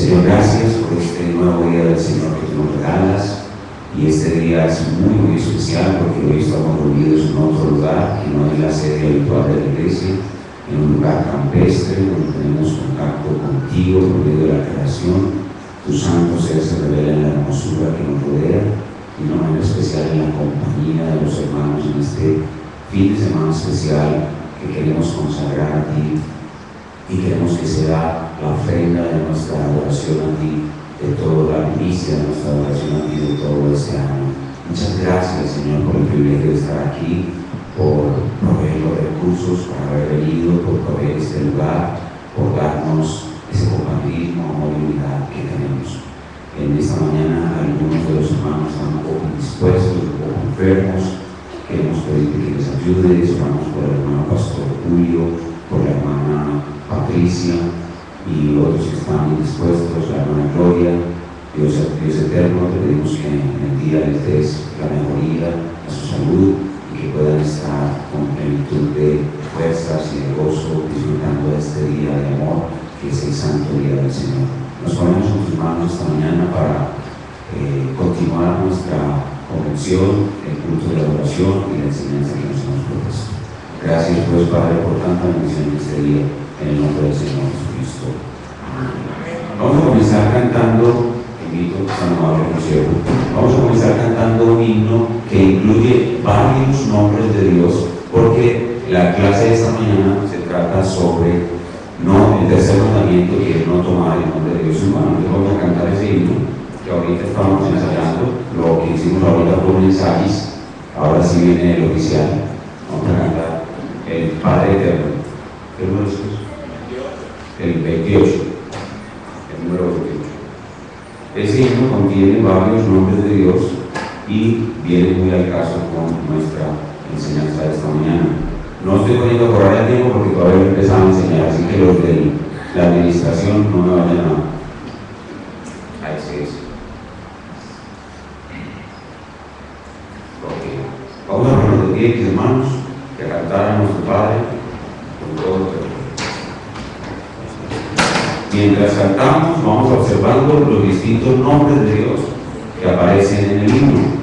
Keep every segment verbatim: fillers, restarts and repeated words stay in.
Señor, gracias por este nuevo día del Señor que tú nos regalas, y este día es muy, muy especial porque hoy estamos reunidos en otro lugar que no es la sede habitual de la iglesia, en un lugar campestre donde tenemos contacto contigo por medio de la creación. Tu santo ser se revela en la hermosura que nos rodea, y de una manera especial en la compañía de los hermanos en este fin de semana especial que queremos consagrar a ti, y queremos que sea la ofrenda de nuestra adoración a ti, de toda la primicia de nuestra adoración a ti de todo este año. Muchas gracias, Señor, por el privilegio de estar aquí, por proveer los recursos para haber venido, por proveer este lugar, por darnos ese compañerismo, amor y unidad que tenemos. En esta mañana algunos de los hermanos están un poco indispuestos, un poco enfermos. Queremos pedirte que les ayudes. Oramos por el hermano Pastor Julio, por la hermana Patricia y otros que están indispuestos, la hermana Gloria. Dios, Dios eterno, te pedimos que en el día les des la mejoría a su salud y que puedan estar con plenitud de fuerzas y de gozo, disfrutando de este día de amor que es el santo día del Señor. Nos ponemos en tus manos esta mañana para eh, continuar nuestra convención, el culto de la adoración y la enseñanza que nos hemos propuesto. Gracias, pues, Padre, por tanta bendición en este día, en el nombre del Señor Jesucristo. Vamos a comenzar cantando, invito a San Amable Consejo, vamos a comenzar cantando un himno que incluye varios nombres de Dios, porque la clase de esta mañana se trata sobre no, el tercer mandamiento, que es no tomar el nombre de Dios en vano. Entonces vamos a cantar ese himno que ahorita estamos ensayando, lo que hicimos ahorita por mensajes. Ahora sí viene el oficial. Vamos a cantar el Padre Eterno. ¿Qué número es eso? El veintiocho. El número veintiocho. Ese himno contiene varios nombres de Dios y viene muy al caso con nuestra enseñanza de esta mañana. No estoy poniendo a correr el tiempo porque todavía no he empezado a enseñar, así que los de la administración no me vayan a, a exceso. Okay. Vamos a ponernos de pie, hermanos, que cantar a nuestro Padre con todo el corazón. Mientras cantamos, vamos observando los distintos nombres de Dios que aparecen en el himno.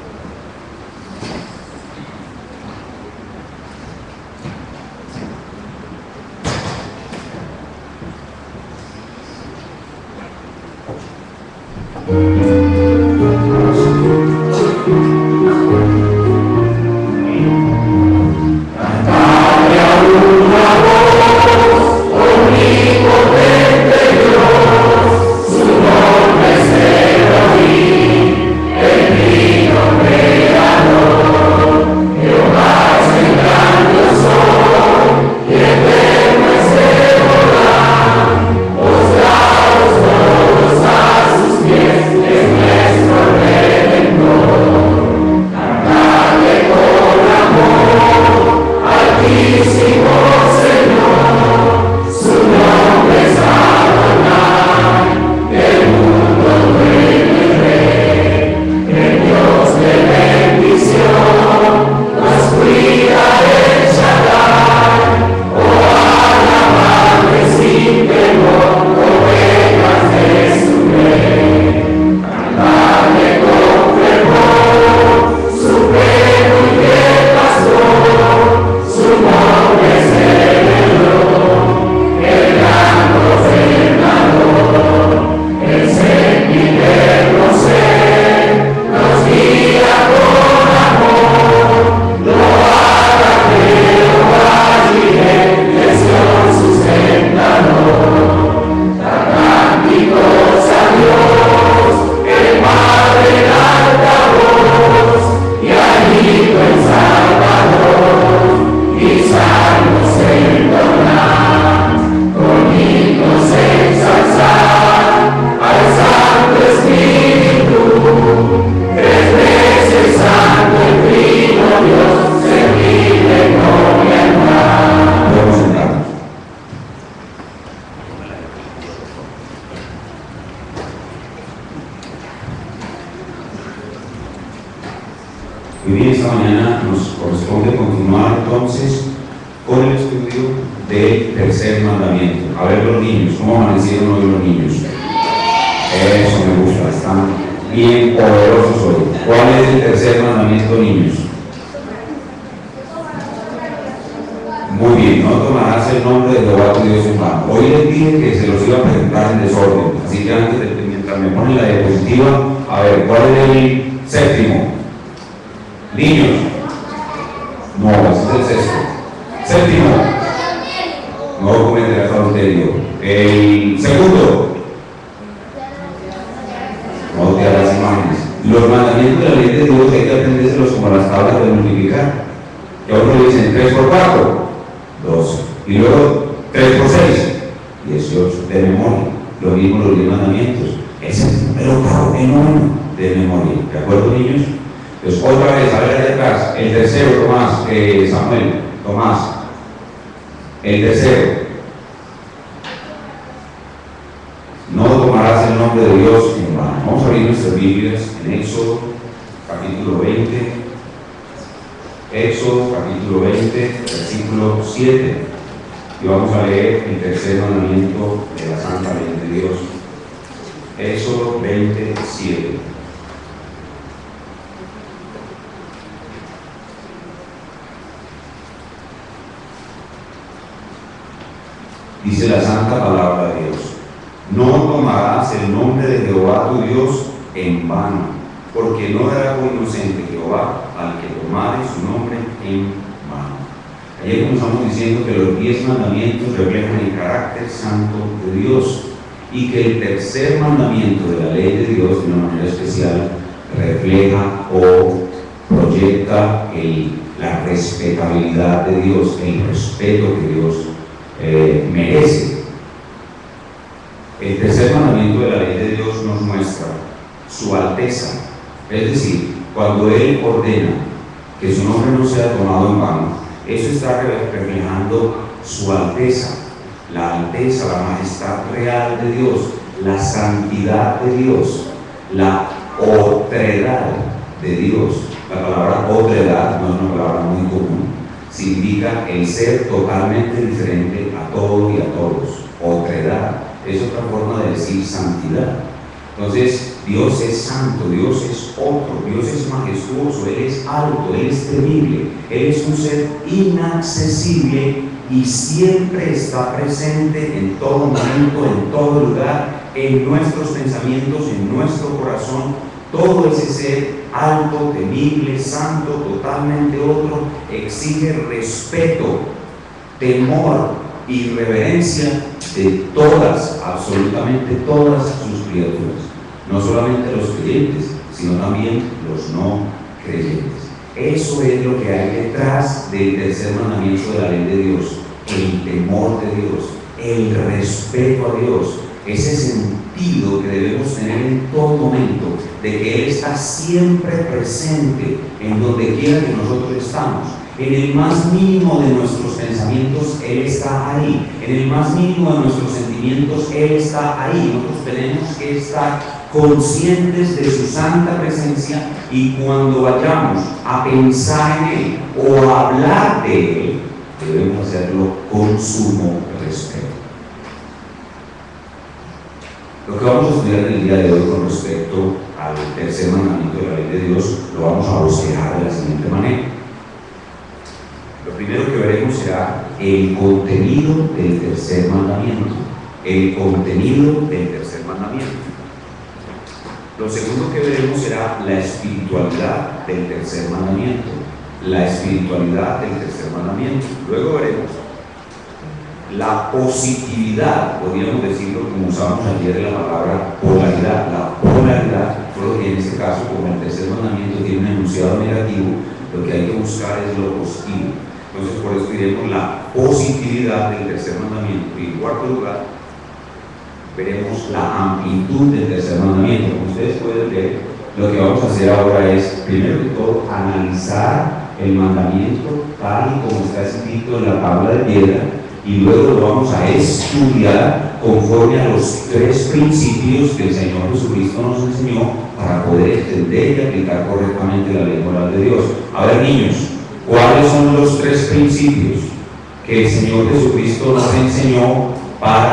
Muy bien, esta mañana nos corresponde continuar entonces con el estudio del tercer mandamiento. A ver los niños, ¿cómo amanecieron hoy los niños? Eso me gusta, están bien poderosos hoy. ¿Cuál es el tercer mandamiento, niños? Muy bien, no tomarás el nombre de Jehová tu Dios en vano. Hoy les dije que se los iba a presentar en desorden, así que antes de, mientras me ponen la diapositiva, a ver, ¿cuál es el séptimo? Niños. No, ese es el sexto. Séptimo. No cometerás adulterio. El segundo. No te harás imágenes. Los mandamientos de la ley de Dios hay que aprendérselos como las tablas de multiplicar. Que a uno le dicen tres por cuatro, doce. Y luego tres por seis, dieciocho. De memoria. Lo mismo los diez mandamientos. Ese es el número octavo, el noveno, de memoria. ¿De acuerdo, niños? Entonces, otra vez, a ver allá atrás. El tercero, Tomás, eh, Samuel, Tomás. El tercero. No tomarás el nombre de Dios en vano. Vamos a abrir nuestras Biblias en Éxodo, capítulo veinte. Éxodo, capítulo veinte, versículo siete. Y vamos a leer el tercer mandamiento de la Santa Ley de Dios. Éxodo veinte, siete. Dice la santa palabra de Dios: no tomarás el nombre de Jehová tu Dios en vano, porque no dará por inocente Jehová al que tomare su nombre en vano. Ayer comenzamos diciendo que los diez mandamientos reflejan el carácter santo de Dios y que el tercer mandamiento de la ley de Dios, de una manera especial, refleja o proyecta el, la respetabilidad de Dios, el respeto que Dios eh, merece. El tercer mandamiento de la ley de Dios nos muestra su alteza, es decir, cuando Él ordena que su nombre no sea tomado en vano, eso está reflejando su alteza, la alteza, la majestad real de Dios, la santidad de Dios, la otredad de Dios. La palabra otredad no es una palabra muy común, significa el ser totalmente diferente a todo y a todos. Otredad es otra forma de decir santidad. Entonces, Dios es santo, Dios es otro, Dios es majestuoso, Él es alto, Él es temible, Él es un ser inaccesible y siempre está presente en todo momento, en todo lugar, en nuestros pensamientos, en nuestro corazón. Todo ese ser alto, temible, santo, totalmente otro, exige respeto, temor y reverencia de todas, absolutamente todas sus criaturas. No solamente los creyentes, sino también los no creyentes. Eso es lo que hay detrás del tercer mandamiento de la ley de Dios: el temor de Dios, el respeto a Dios, ese sentido que debemos tener en todo momento de que Él está siempre presente en donde quiera que nosotros estamos. En el más mínimo de nuestros pensamientos, Él está ahí. En el más mínimo de nuestros sentimientos, Él está ahí. Nosotros tenemos que estar conscientes de su santa presencia, y cuando vayamos a pensar en Él o a hablar de Él, debemos hacerlo con sumo respeto. Lo que vamos a estudiar el día de hoy con respecto al tercer mandamiento de la ley de Dios lo vamos a bosquejar de la siguiente manera. Lo primero que veremos será el contenido del tercer mandamiento. El contenido del tercer mandamiento. Lo segundo que veremos será la espiritualidad del tercer mandamiento. La espiritualidad del tercer mandamiento. Luego veremos la positividad, podríamos decirlo como usamos ayer en la palabra polaridad. La polaridad, porque en este caso, como el tercer mandamiento tiene un enunciado negativo, lo que hay que buscar es lo positivo. Entonces, por eso diremos la positividad del tercer mandamiento. Y en cuarto lugar, veremos la amplitud del tercer mandamiento. Como ustedes pueden ver, lo que vamos a hacer ahora es, primero que todo, analizar el mandamiento tal y como está escrito en la tabla de piedra, y luego lo vamos a estudiar conforme a los tres principios que el Señor Jesucristo nos enseñó para poder entender y aplicar correctamente la ley moral de Dios. A ver, niños, ¿cuáles son los tres principios que el Señor Jesucristo nos enseñó para aprender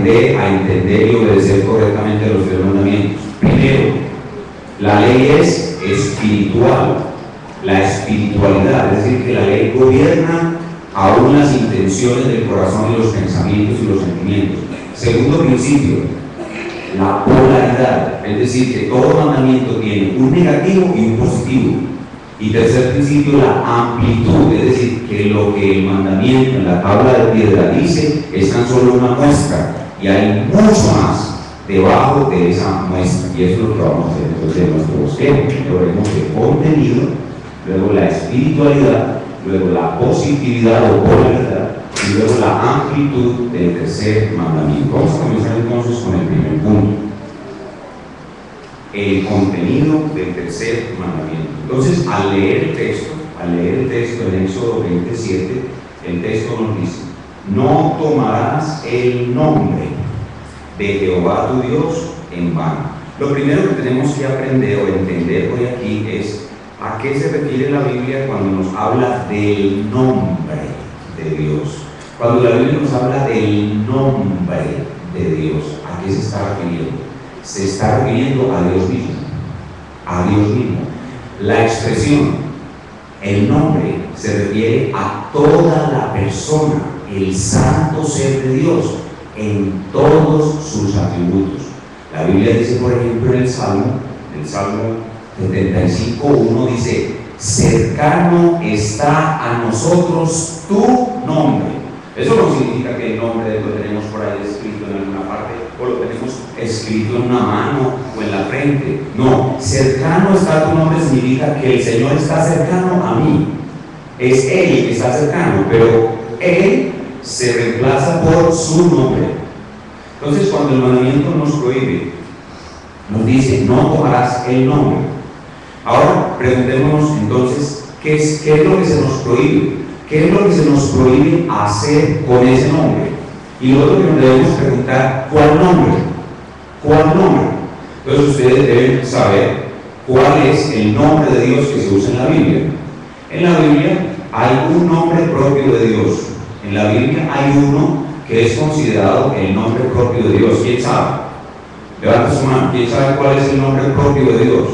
aprender a entender y obedecer correctamente los tres mandamientos. Primero, la ley es espiritual, la espiritualidad, es decir, que la ley gobierna aún las intenciones del corazón y los pensamientos y los sentimientos. Segundo principio, la polaridad, es decir, que todo mandamiento tiene un negativo y un positivo. Y tercer principio, la amplitud, es decir, que lo que el mandamiento en la tabla de piedra dice es tan solo una muestra y hay mucho más debajo de esa muestra, y eso es lo que vamos a hacer entonces en nuestro bosquejo. Lo veremos de contenido, luego la espiritualidad, luego la positividad o polaridad y luego la amplitud del tercer mandamiento. Vamos a comenzar entonces con el primer punto, el contenido del tercer mandamiento. Entonces, al leer el texto, al leer el texto en Éxodo veintisiete, el texto nos dice: no tomarás el nombre de Jehová tu Dios en vano. Lo primero que tenemos que aprender o entender hoy aquí es a qué se refiere la Biblia cuando nos habla del nombre de Dios. Cuando la Biblia nos habla del nombre de Dios, ¿a qué se está refiriendo? Se está refiriendo a Dios mismo, a Dios mismo. La expresión, el nombre, se refiere a toda la persona, el santo ser de Dios, en todos sus atributos. La Biblia dice, por ejemplo, en el Salmo, el Salmo setenta y cinco, uno dice: cercano está a nosotros tu nombre. Eso no significa que el nombre de Dios lo tenemos por ahí escrito en alguna parte, o lo tenemos escrito en una mano o en la frente. No, cercano está tu nombre significa que el Señor está cercano a mí. Es Él que está cercano, pero Él se reemplaza por su nombre. Entonces, cuando el mandamiento nos prohíbe, nos dice: no tomarás el nombre. Ahora, preguntémonos entonces, ¿qué es, qué es lo que se nos prohíbe? ¿Qué es lo que se nos prohíbe hacer con ese nombre? Y luego que nos debemos preguntar: ¿cuál nombre? ¿Cuál nombre? Entonces ustedes deben saber cuál es el nombre de Dios que se usa en la Biblia. En la Biblia hay un nombre propio de Dios. En la Biblia hay uno que es considerado el nombre propio de Dios. ¿Quién sabe? Levanta su mano. ¿Quién sabe cuál es el nombre propio de Dios?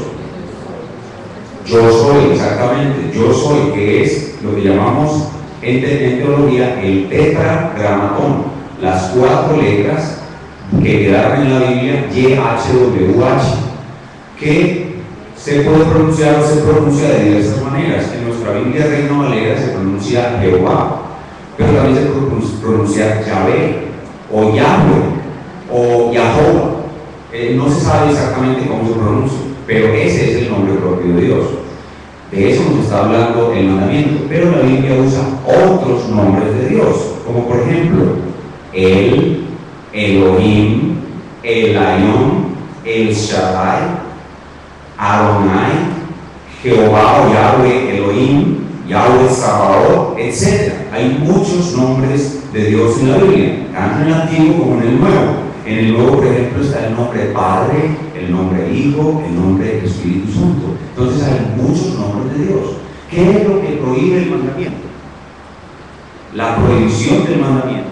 Yo soy, exactamente. Yo soy, que es lo que llamamos en, en teología el tetragramatón. Las cuatro letras que quedaron en la Biblia, Y H W H, que se puede pronunciar o se pronuncia de diversas maneras. En nuestra Biblia Reina Valera se pronuncia Jehová, pero también se puede pronunciar Yahvé o Yahweh o Yahová. Eh, no se sabe exactamente cómo se pronuncia, pero ese es el nombre propio de Dios. De eso nos está hablando el mandamiento, pero la Biblia usa otros nombres de Dios, como por ejemplo El, Elohim, Elyon, El Shaddai, Adonai, Jehová o Yahweh Elohim, Yahweh Sabaoth, etcétera. Hay muchos nombres de Dios en la Biblia, tanto en el Antiguo como en el Nuevo. En el Nuevo, por ejemplo, está el nombre Padre, el nombre Hijo, el nombre Espíritu Santo. Entonces hay muchos nombres de Dios. ¿Qué es lo que prohíbe el mandamiento? La prohibición del mandamiento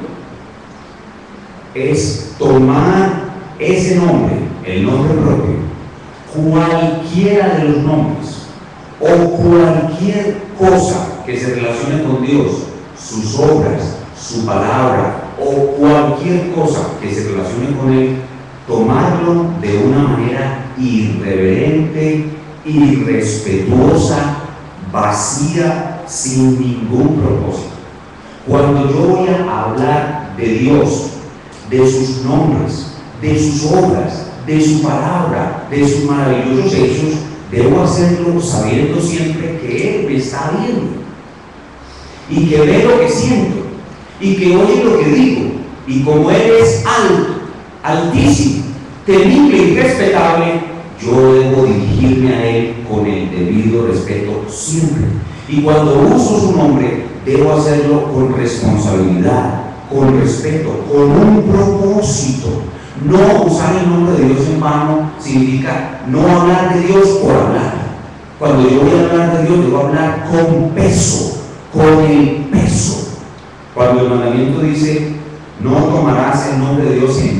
es tomar ese nombre, el nombre propio, cualquiera de los nombres o cualquier cosa que se relacione con Dios, sus obras, su palabra o cualquier cosa que se relacione con Él, tomarlo de una manera irreverente, irrespetuosa, vacía, sin ningún propósito. Cuando yo voy a hablar de Dios, de sus nombres, de sus obras, de su palabra, de sus maravillosos hechos, debo hacerlo sabiendo siempre que Él me está viendo y que ve lo que siento y que oye lo que digo, y como Él es alto, altísimo, temible y respetable, yo debo dirigirme a Él con el debido respeto siempre. Y cuando uso su nombre, debo hacerlo con responsabilidad, con respeto, con un propósito. No usar el nombre de Dios en vano significa no hablar de Dios por hablar. Cuando yo voy a hablar de Dios, debo hablar con peso, con el peso. Cuando el mandamiento dice: no tomarás el nombre de Dios en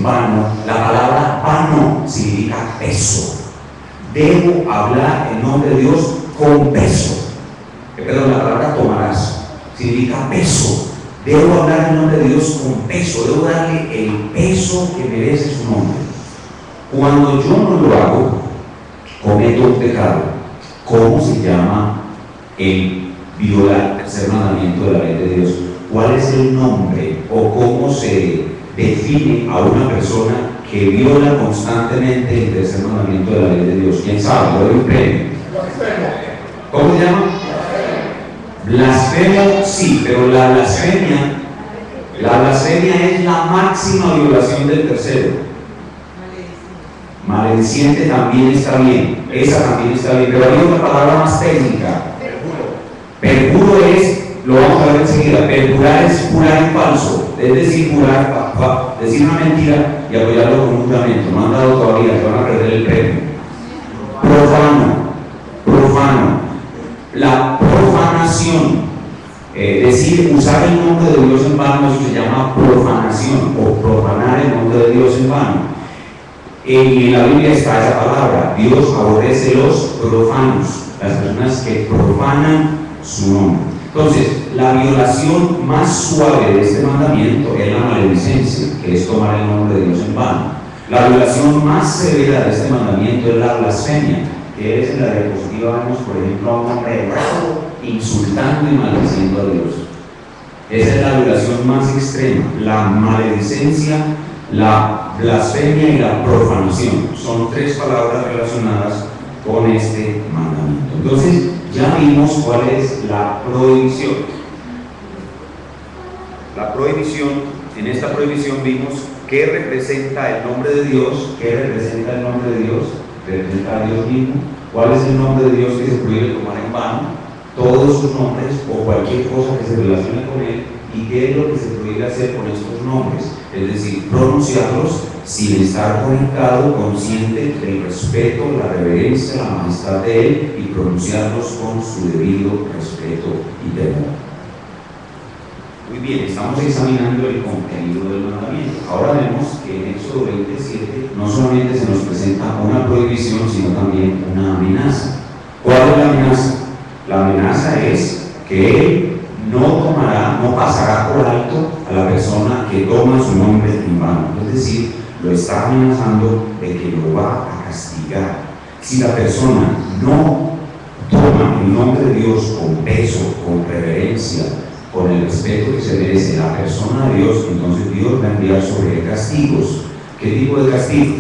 vano. La palabra vano significa peso. Debo hablar en nombre de Dios con peso. Eh, perdón, la palabra tomarás significa peso. Debo hablar en nombre de Dios con peso. Debo darle el peso que merece su nombre. Cuando yo no lo hago, cometo un pecado. ¿Cómo se llama el violar el tercer mandamiento de la ley de Dios? ¿Cuál es el nombre o cómo se define a una persona que viola constantemente el tercer mandamiento de la ley de Dios? ¿Quién sabe? ¿Lo doy un premio? ¿Cómo se llama? Blasfemo, sí, pero la blasfemia, la blasfemia es la máxima violación del tercero. Malediciente también está bien, esa también está bien, pero hay otra palabra más técnica. Perjuro es, lo vamos a ver enseguida, perjurar es jurar en falso, es decir, jurar, pa, pa, decir una mentira y apoyarlo con un juramento. No han dado todavía, se van a perder el premio. Profano, profano, la profanación, eh, decir, usar el nombre de Dios en vano, eso se llama profanación o profanar el nombre de Dios en vano. En la Biblia está esa palabra. Dios aborrece los profanos, las personas que profanan su nombre. Entonces, la violación más suave de este mandamiento es la maledicencia, que es tomar el nombre de Dios en vano. La violación más severa de este mandamiento es la blasfemia, que es en la diapositiva vemos, por ejemplo, a un hombre insultando y maldiciendo a Dios. Esa es la violación más extrema. La maledicencia, la blasfemia y la profanación son tres palabras relacionadas con este mandamiento. Entonces, ya vimos cuál es la prohibición. La prohibición, en esta prohibición vimos qué representa el nombre de Dios, qué representa el nombre de Dios, representa a Dios mismo, cuál es el nombre de Dios que se prohíbe tomar en vano, todos sus nombres o cualquier cosa que se relacione con él, y qué es lo que se prohíbe hacer con estos nombres, es decir, pronunciarlos sin estar conectado, consciente del respeto, la reverencia, la majestad de él, y pronunciarlos con su debido respeto y temor. Muy bien, estamos examinando el contenido del mandamiento. Ahora vemos que en Éxodo veintisiete no solamente se nos presenta una prohibición, sino también una amenaza. ¿Cuál es la amenaza? La amenaza es que él no tomará, no pasará por alto a la persona que toma su nombre en vano. Es decir, lo está amenazando de que lo va a castigar. Si la persona no toma el nombre de Dios con peso, con reverencia, con el respeto que se merece la persona de Dios, entonces Dios va a enviar sobre él castigos. ¿Qué tipo de castigo?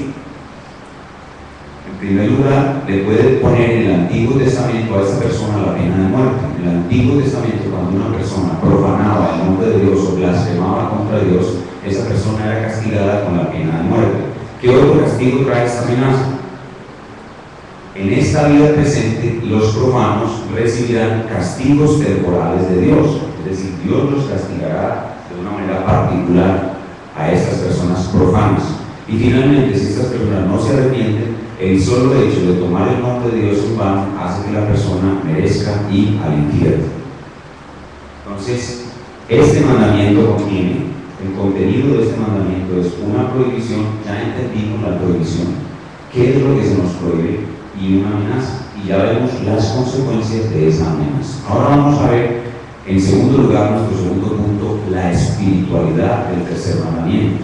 En primer lugar, le puede poner en el Antiguo Testamento a esa persona la pena de muerte. En el Antiguo Testamento, cuando una persona profanaba el nombre de Dios o blasfemaba contra Dios, esa persona era castigada con la pena de muerte. ¿Qué otro castigo trae esta amenaza? En esta vida presente, los profanos recibirán castigos temporales de Dios, es decir, Dios los castigará de una manera particular a estas personas profanas. Y finalmente, si estas personas no se arrepienten, el solo hecho de tomar el nombre de Dios en vano hace que la persona merezca ir al infierno. Entonces, este mandamiento contiene, el contenido de este mandamiento es una prohibición. Ya entendimos la prohibición, qué es lo que se nos prohíbe, y una amenaza, y ya vemos las consecuencias de esa amenaza. Ahora vamos a ver, en segundo lugar, nuestro segundo punto, la espiritualidad del tercer mandamiento.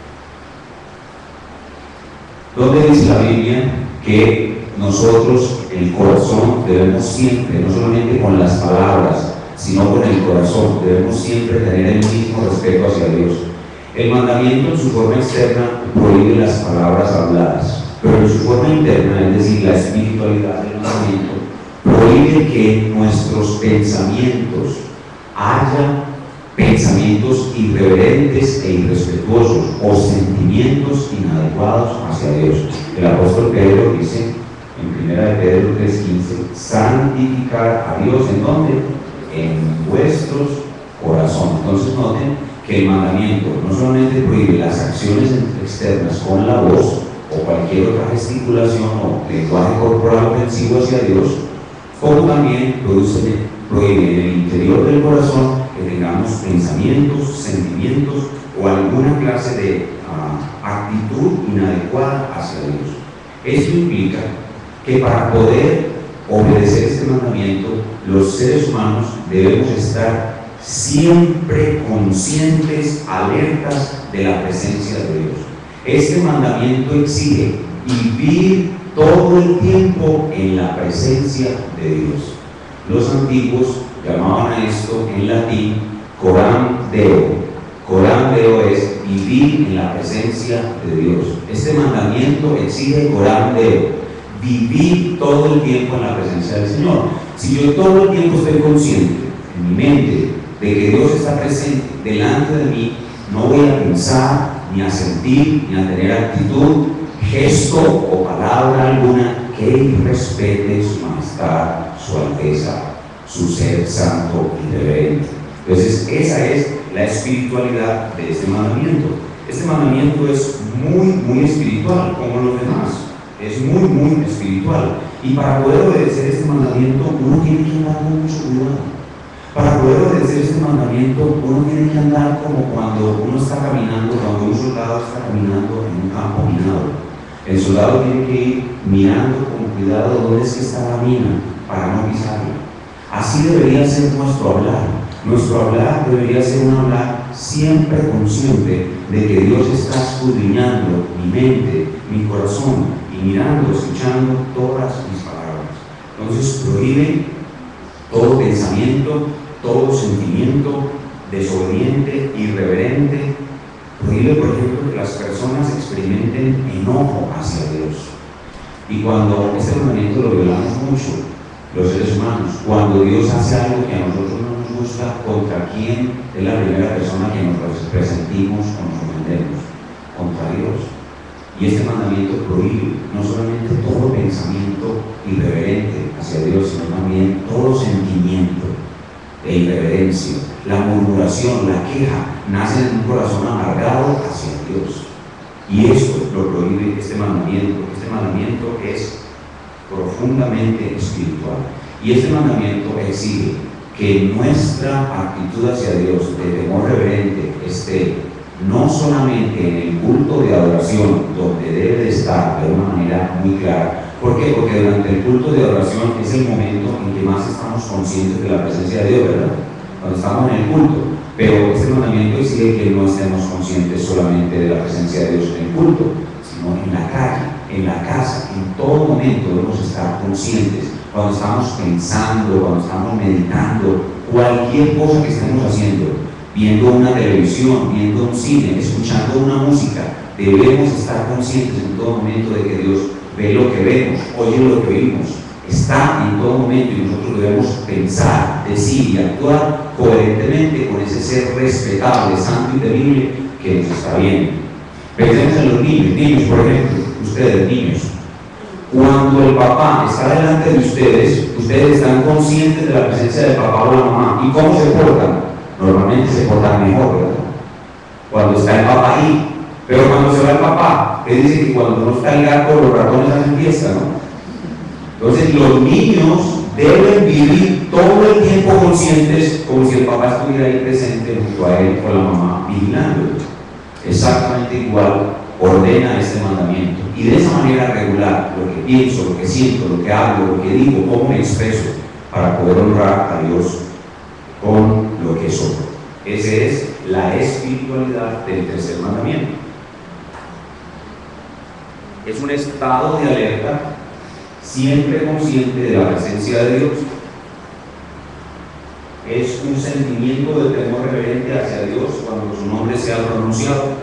¿Dónde dice la Biblia que nosotros, el corazón, debemos siempre, no solamente con las palabras, sino con el corazón, debemos siempre tener el mismo respeto hacia Dios? El mandamiento en su forma externa prohíbe las palabras habladas, pero en su forma interna, es decir, la espiritualidad del mandamiento, prohíbe que nuestros pensamientos haya pensamientos irreverentes e irrespetuosos o sentimientos inadecuados hacia Dios. El apóstol Pedro dice en primera de Pedro tres quince, santificar a Dios, ¿en dónde? En vuestros corazones. Entonces noten que el mandamiento no solamente prohíbe las acciones externas con la voz o cualquier otra gesticulación o lenguaje corporal ofensivo hacia Dios, como también produce, prohíbe en el interior del corazón que tengamos pensamientos, sentimientos o alguna clase de uh, actitud inadecuada hacia Dios. Esto implica que para poder obedecer este mandamiento, los seres humanos debemos estar siempre conscientes, alertas de la presencia de Dios. Este mandamiento exige vivir todo el tiempo en la presencia de Dios. Los antiguos llamaban a esto en latín coram deo. Coram deo es vivir en la presencia de Dios. Este mandamiento exige coram deo, vivir todo el tiempo en la presencia del Señor. Si yo todo el tiempo estoy consciente en mi mente de que Dios está presente delante de mí, no voy a pensar, ni a sentir, ni a tener actitud, gesto o palabra alguna que irrespete su majestad, su alteza, su ser santo y reverente. Entonces, esa es la espiritualidad de este mandamiento. Este mandamiento es muy, muy espiritual, como los demás. Es muy, muy espiritual. Y para poder obedecer este mandamiento, uno tiene que andar con mucho cuidado. Para poder obedecer este mandamiento, uno tiene que andar como cuando uno está caminando, cuando un soldado está caminando en un campo minado. El soldado tiene que ir mirando con cuidado dónde es que está la mina para no pisarla. Así debería ser nuestro hablar. Nuestro hablar debería ser un hablar siempre consciente de que Dios está escudriñando mi mente, mi corazón, y mirando, escuchando todas mis palabras. Entonces prohíbe todo pensamiento, todo sentimiento desobediente, irreverente. Prohíbe, por ejemplo, que las personas experimenten enojo hacia Dios. Y cuando este mandamiento lo violamos mucho, los seres humanos, cuando Dios hace algo que a nosotros no nos gusta, ¿contra quién es la primera persona que nos resentimos o nos ofendemos? Contra Dios. Y este mandamiento prohíbe no solamente todo pensamiento irreverente hacia Dios, sino también todo sentimiento de irreverencia. La murmuración, la queja, nace en un corazón amargado hacia Dios. Y esto lo prohíbe este mandamiento. Este mandamiento es profundamente espiritual. Y este mandamiento exige que nuestra actitud hacia Dios de temor reverente esté no solamente en el culto de adoración, donde debe de estar de una manera muy clara. ¿Por qué? Porque durante el culto de adoración es el momento en que más estamos conscientes de la presencia de Dios, ¿verdad? Cuando estamos en el culto. Pero este mandamiento exige que no estemos conscientes solamente de la presencia de Dios en el culto, sino en la calle, en la casa, en todo momento debemos estar conscientes. Cuando estamos pensando, cuando estamos meditando, cualquier cosa que estemos haciendo, viendo una televisión, viendo un cine, escuchando una música, debemos estar conscientes en todo momento de que Dios ve lo que vemos, oye lo que oímos, está en todo momento, y nosotros debemos pensar, decir y actuar coherentemente con ese ser respetable, santo y temible que nos está viendo. Pensemos en los niños, niños por ejemplo, ustedes niños. Cuando el papá está delante de ustedes, ustedes están conscientes de la presencia del papá o la mamá. ¿Y cómo se portan? Normalmente se portan mejor, ¿verdad? Cuando está el papá ahí. Pero cuando se va el papá, que dice que cuando no está el gato, los ratones hacen fiesta, ¿no? Entonces los niños deben vivir todo el tiempo conscientes, como si el papá estuviera ahí presente junto a él o la mamá, vigilándolo. Exactamente igual ordena este mandamiento. Y de esa manera regular lo que pienso, lo que siento, lo que hablo, lo que digo, cómo me expreso, para poder honrar a Dios con lo que soy. Esa es la espiritualidad del tercer mandamiento. Es un estado de alerta, siempre consciente de la presencia de Dios. Es un sentimiento de temor reverente hacia Dios cuando su nombre sea pronunciado.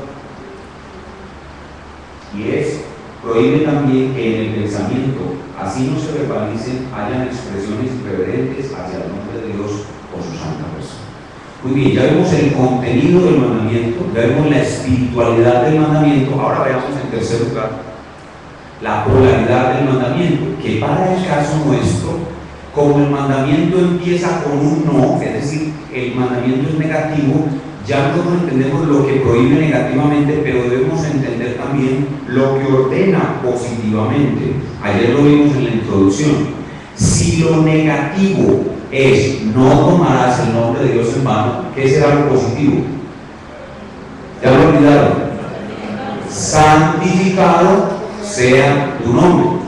Y es, prohíbe también que en el pensamiento, así no se verbalicen, hayan expresiones irreverentes hacia el nombre de Dios o su santa persona. Muy bien, ya vemos el contenido del mandamiento, ya vemos la espiritualidad del mandamiento. Ahora veamos en tercer lugar la polaridad del mandamiento, que para el caso nuestro, como el mandamiento empieza con un no, es decir, el mandamiento es negativo, ya nosotros entendemos lo que prohíbe negativamente, pero debemos entender también lo que ordena positivamente. Ayer lo vimos en la introducción. Si lo negativo es no tomarás el nombre de Dios en vano, ¿qué será lo positivo? ¿Ya lo olvidaron? santificado sea tu nombre.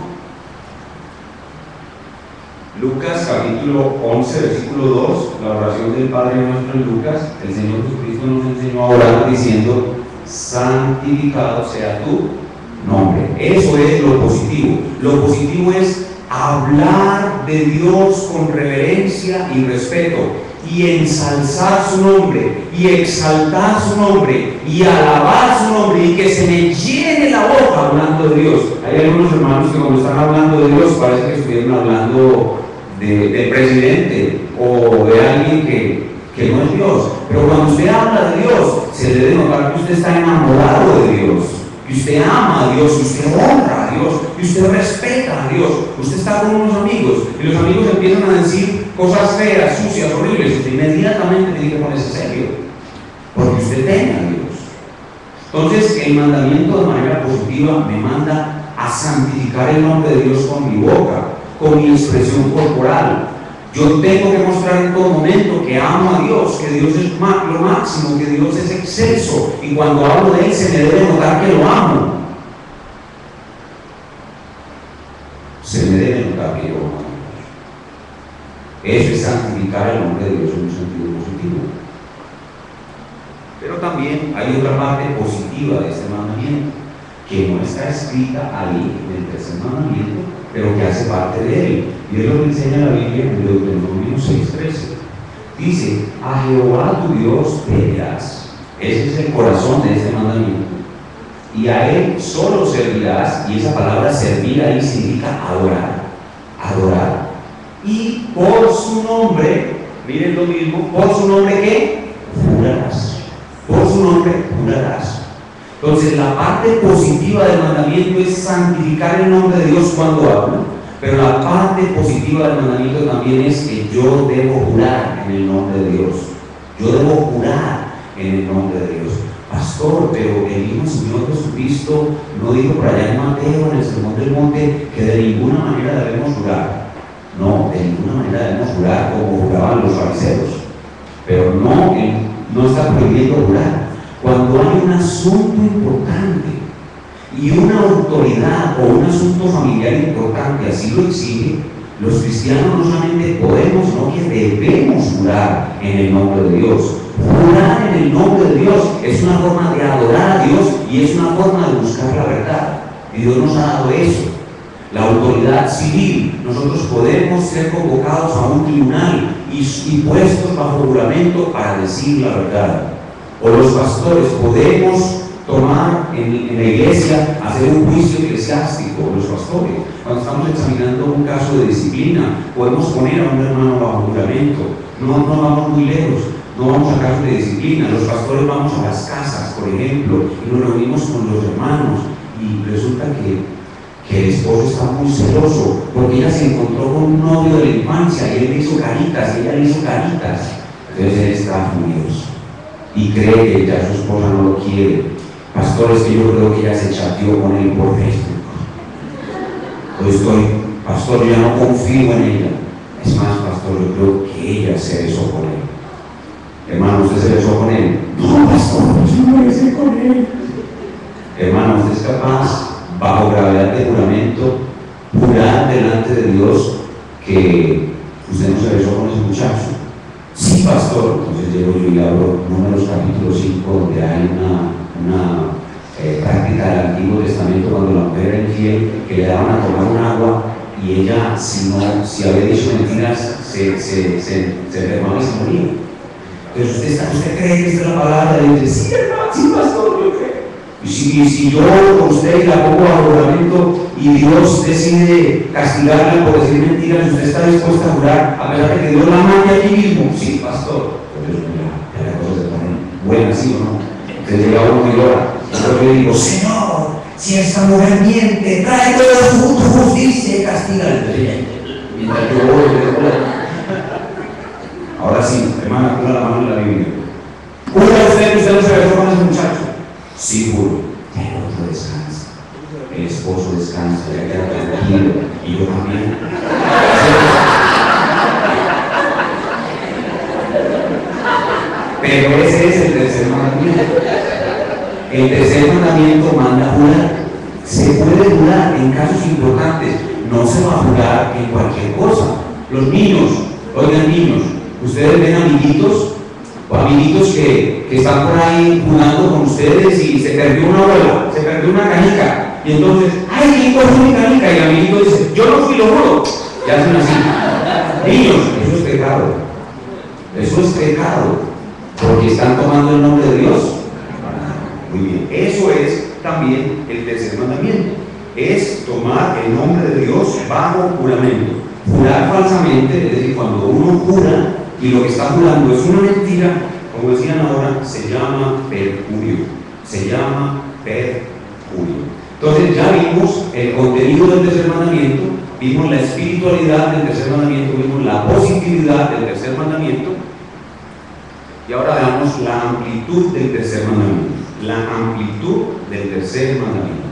Lucas capítulo once, versículo dos, la oración del Padre nuestro en Lucas, el Señor Jesucristo nos enseñó a orar diciendo, santificado sea tu nombre. Eso es lo positivo. Lo positivo es hablar de Dios con reverencia y respeto, y ensalzar su nombre, y exaltar su nombre, y alabar su nombre, y que se me llene la boca hablando de Dios. Hay algunos hermanos que cuando están hablando de Dios parece que estuvieran hablando de, del presidente o de alguien que, que no es Dios. Pero cuando usted habla de Dios, se le debe notar que usted está enamorado de Dios, que usted ama a Dios, que usted honra a Dios, que usted respeta a Dios. Usted está con unos amigos y los amigos empiezan a decir cosas feas, sucias, horribles. Usted inmediatamente tiene que ponerse serio, porque usted teme a Dios. Entonces, el mandamiento de manera positiva me manda a santificar el nombre de Dios con mi boca, con mi expresión corporal. Yo tengo que mostrar en todo momento que amo a Dios, que Dios es lo máximo, que Dios es excelso, y cuando hablo de Él se me debe notar que lo amo. Se me debe notar que lo amo a Dios. Eso es santificar el nombre de Dios en un sentido positivo. Pero también hay otra parte positiva de este mandamiento, que no está escrita ahí en el tercer mandamiento, pero que hace parte de él. Y es lo que enseña la Biblia en Deuteronomio seis trece. Dice, a Jehová tu Dios temerás. Ese es el corazón de este mandamiento. Y a Él solo servirás, y esa palabra servir ahí significa adorar. Adorar. Y por su nombre, miren lo mismo, por su nombre ¿qué? Jurarás. Por su nombre jurarás. Entonces, la parte positiva del mandamiento es santificar el nombre de Dios cuando hablo, pero la parte positiva del mandamiento también es que yo debo jurar en el nombre de Dios. Yo debo jurar en el nombre de Dios. Pastor, pero el mismo Señor Jesucristo no dijo por allá en Mateo, en el Sermón del Monte, que de ninguna manera debemos jurar. No, de ninguna manera debemos jurar como juraban los fariseos. Pero no, él no está prohibiendo jurar. Cuando hay un asunto importante y una autoridad o un asunto familiar importante así lo exige, los cristianos no solamente podemos, sino que debemos jurar en el nombre de Dios. Jurar en el nombre de Dios es una forma de adorar a Dios y es una forma de buscar la verdad. Y Dios nos ha dado eso. La autoridad civil, nosotros podemos ser convocados a un tribunal y, y puestos bajo juramento para decir la verdad. O los pastores podemos tomar en, en la iglesia, hacer un juicio eclesiástico, los pastores. Cuando estamos examinando un caso de disciplina, podemos poner a un hermano bajo juramento. No, no vamos muy lejos, no vamos a casos de disciplina. Los pastores vamos a las casas, por ejemplo, y nos reunimos con los hermanos, y resulta que, que el esposo está muy celoso, porque ella se encontró con un novio de la infancia, y él le hizo caritas, y ella le hizo caritas. Entonces él está furioso y cree que ya su esposa no lo quiere. Pastores, que yo creo que ella se chateó con él por Facebook. Yo estoy, pastor, yo ya no confío en ella. Es más, pastor, yo creo que ella se besó con él. Hermano, ¿usted se besó con él? No, pastor, yo no me besé con él. Hermano, ¿usted es capaz, bajo gravedad de juramento, jurar delante de Dios que usted no se besó con ese muchacho? Sí, pastor. Entonces llego yo y abro Números capítulo cinco, donde hay una, una eh, práctica del Antiguo Testamento cuando la mujer era infiel, que le daban a tomar un agua y ella, si, no, si había dicho mentiras, se, se, se, se enfermaba y se moría. Entonces usted, está, usted cree que esta es la palabra de Dios. Sí, hermano, sí, pastor, yo creo. Y si, si yo con usted la pongo a juramento y Dios decide castigarla por decir mentiras, ¿usted está dispuesto a jurar a pesar de que Dios la mande aquí mismo? Sí, pastor. Entonces ya, ya la cosa se pone buena, ¿sí o no? Entonces llega uno y llora. Yo le digo, Señor, si esta mujer miente, trae toda su justicia y castiga al presidente. Mientras yo voy, ahora sí, hermana, ponga la mano en la Biblia. ¿Jura usted que usted no se besó con ese muchacho? Sí, juro. El otro descansa. El esposo descansa, ya queda tranquilo. Y yo también. Pero ese es el tercer mandamiento. El tercer mandamiento manda a jurar. Se puede jurar en casos importantes, no se va a jurar en cualquier cosa. Los niños, oigan niños, ustedes ven amiguitos o amiguitos que, que están por ahí jugando con ustedes y se perdió una bola, se perdió una canica, y entonces, ¡ay, quién cogió mi canica! Y el amiguito dice, yo no fui, lo juro. Y hacen así. Niños, eso es pecado. Eso es pecado, porque están tomando el nombre de Dios. Muy bien, eso es también el tercer mandamiento, es tomar el nombre de Dios bajo juramento. Jurar falsamente, es decir, cuando uno jura y lo que está jurando es una mentira, como decían ahora, se llama perjurio, se llama perjurio. Entonces ya vimos el contenido del tercer mandamiento, vimos la espiritualidad del tercer mandamiento, vimos la positividad del tercer mandamiento, y ahora veamos la amplitud del tercer mandamiento. La amplitud del tercer mandamiento.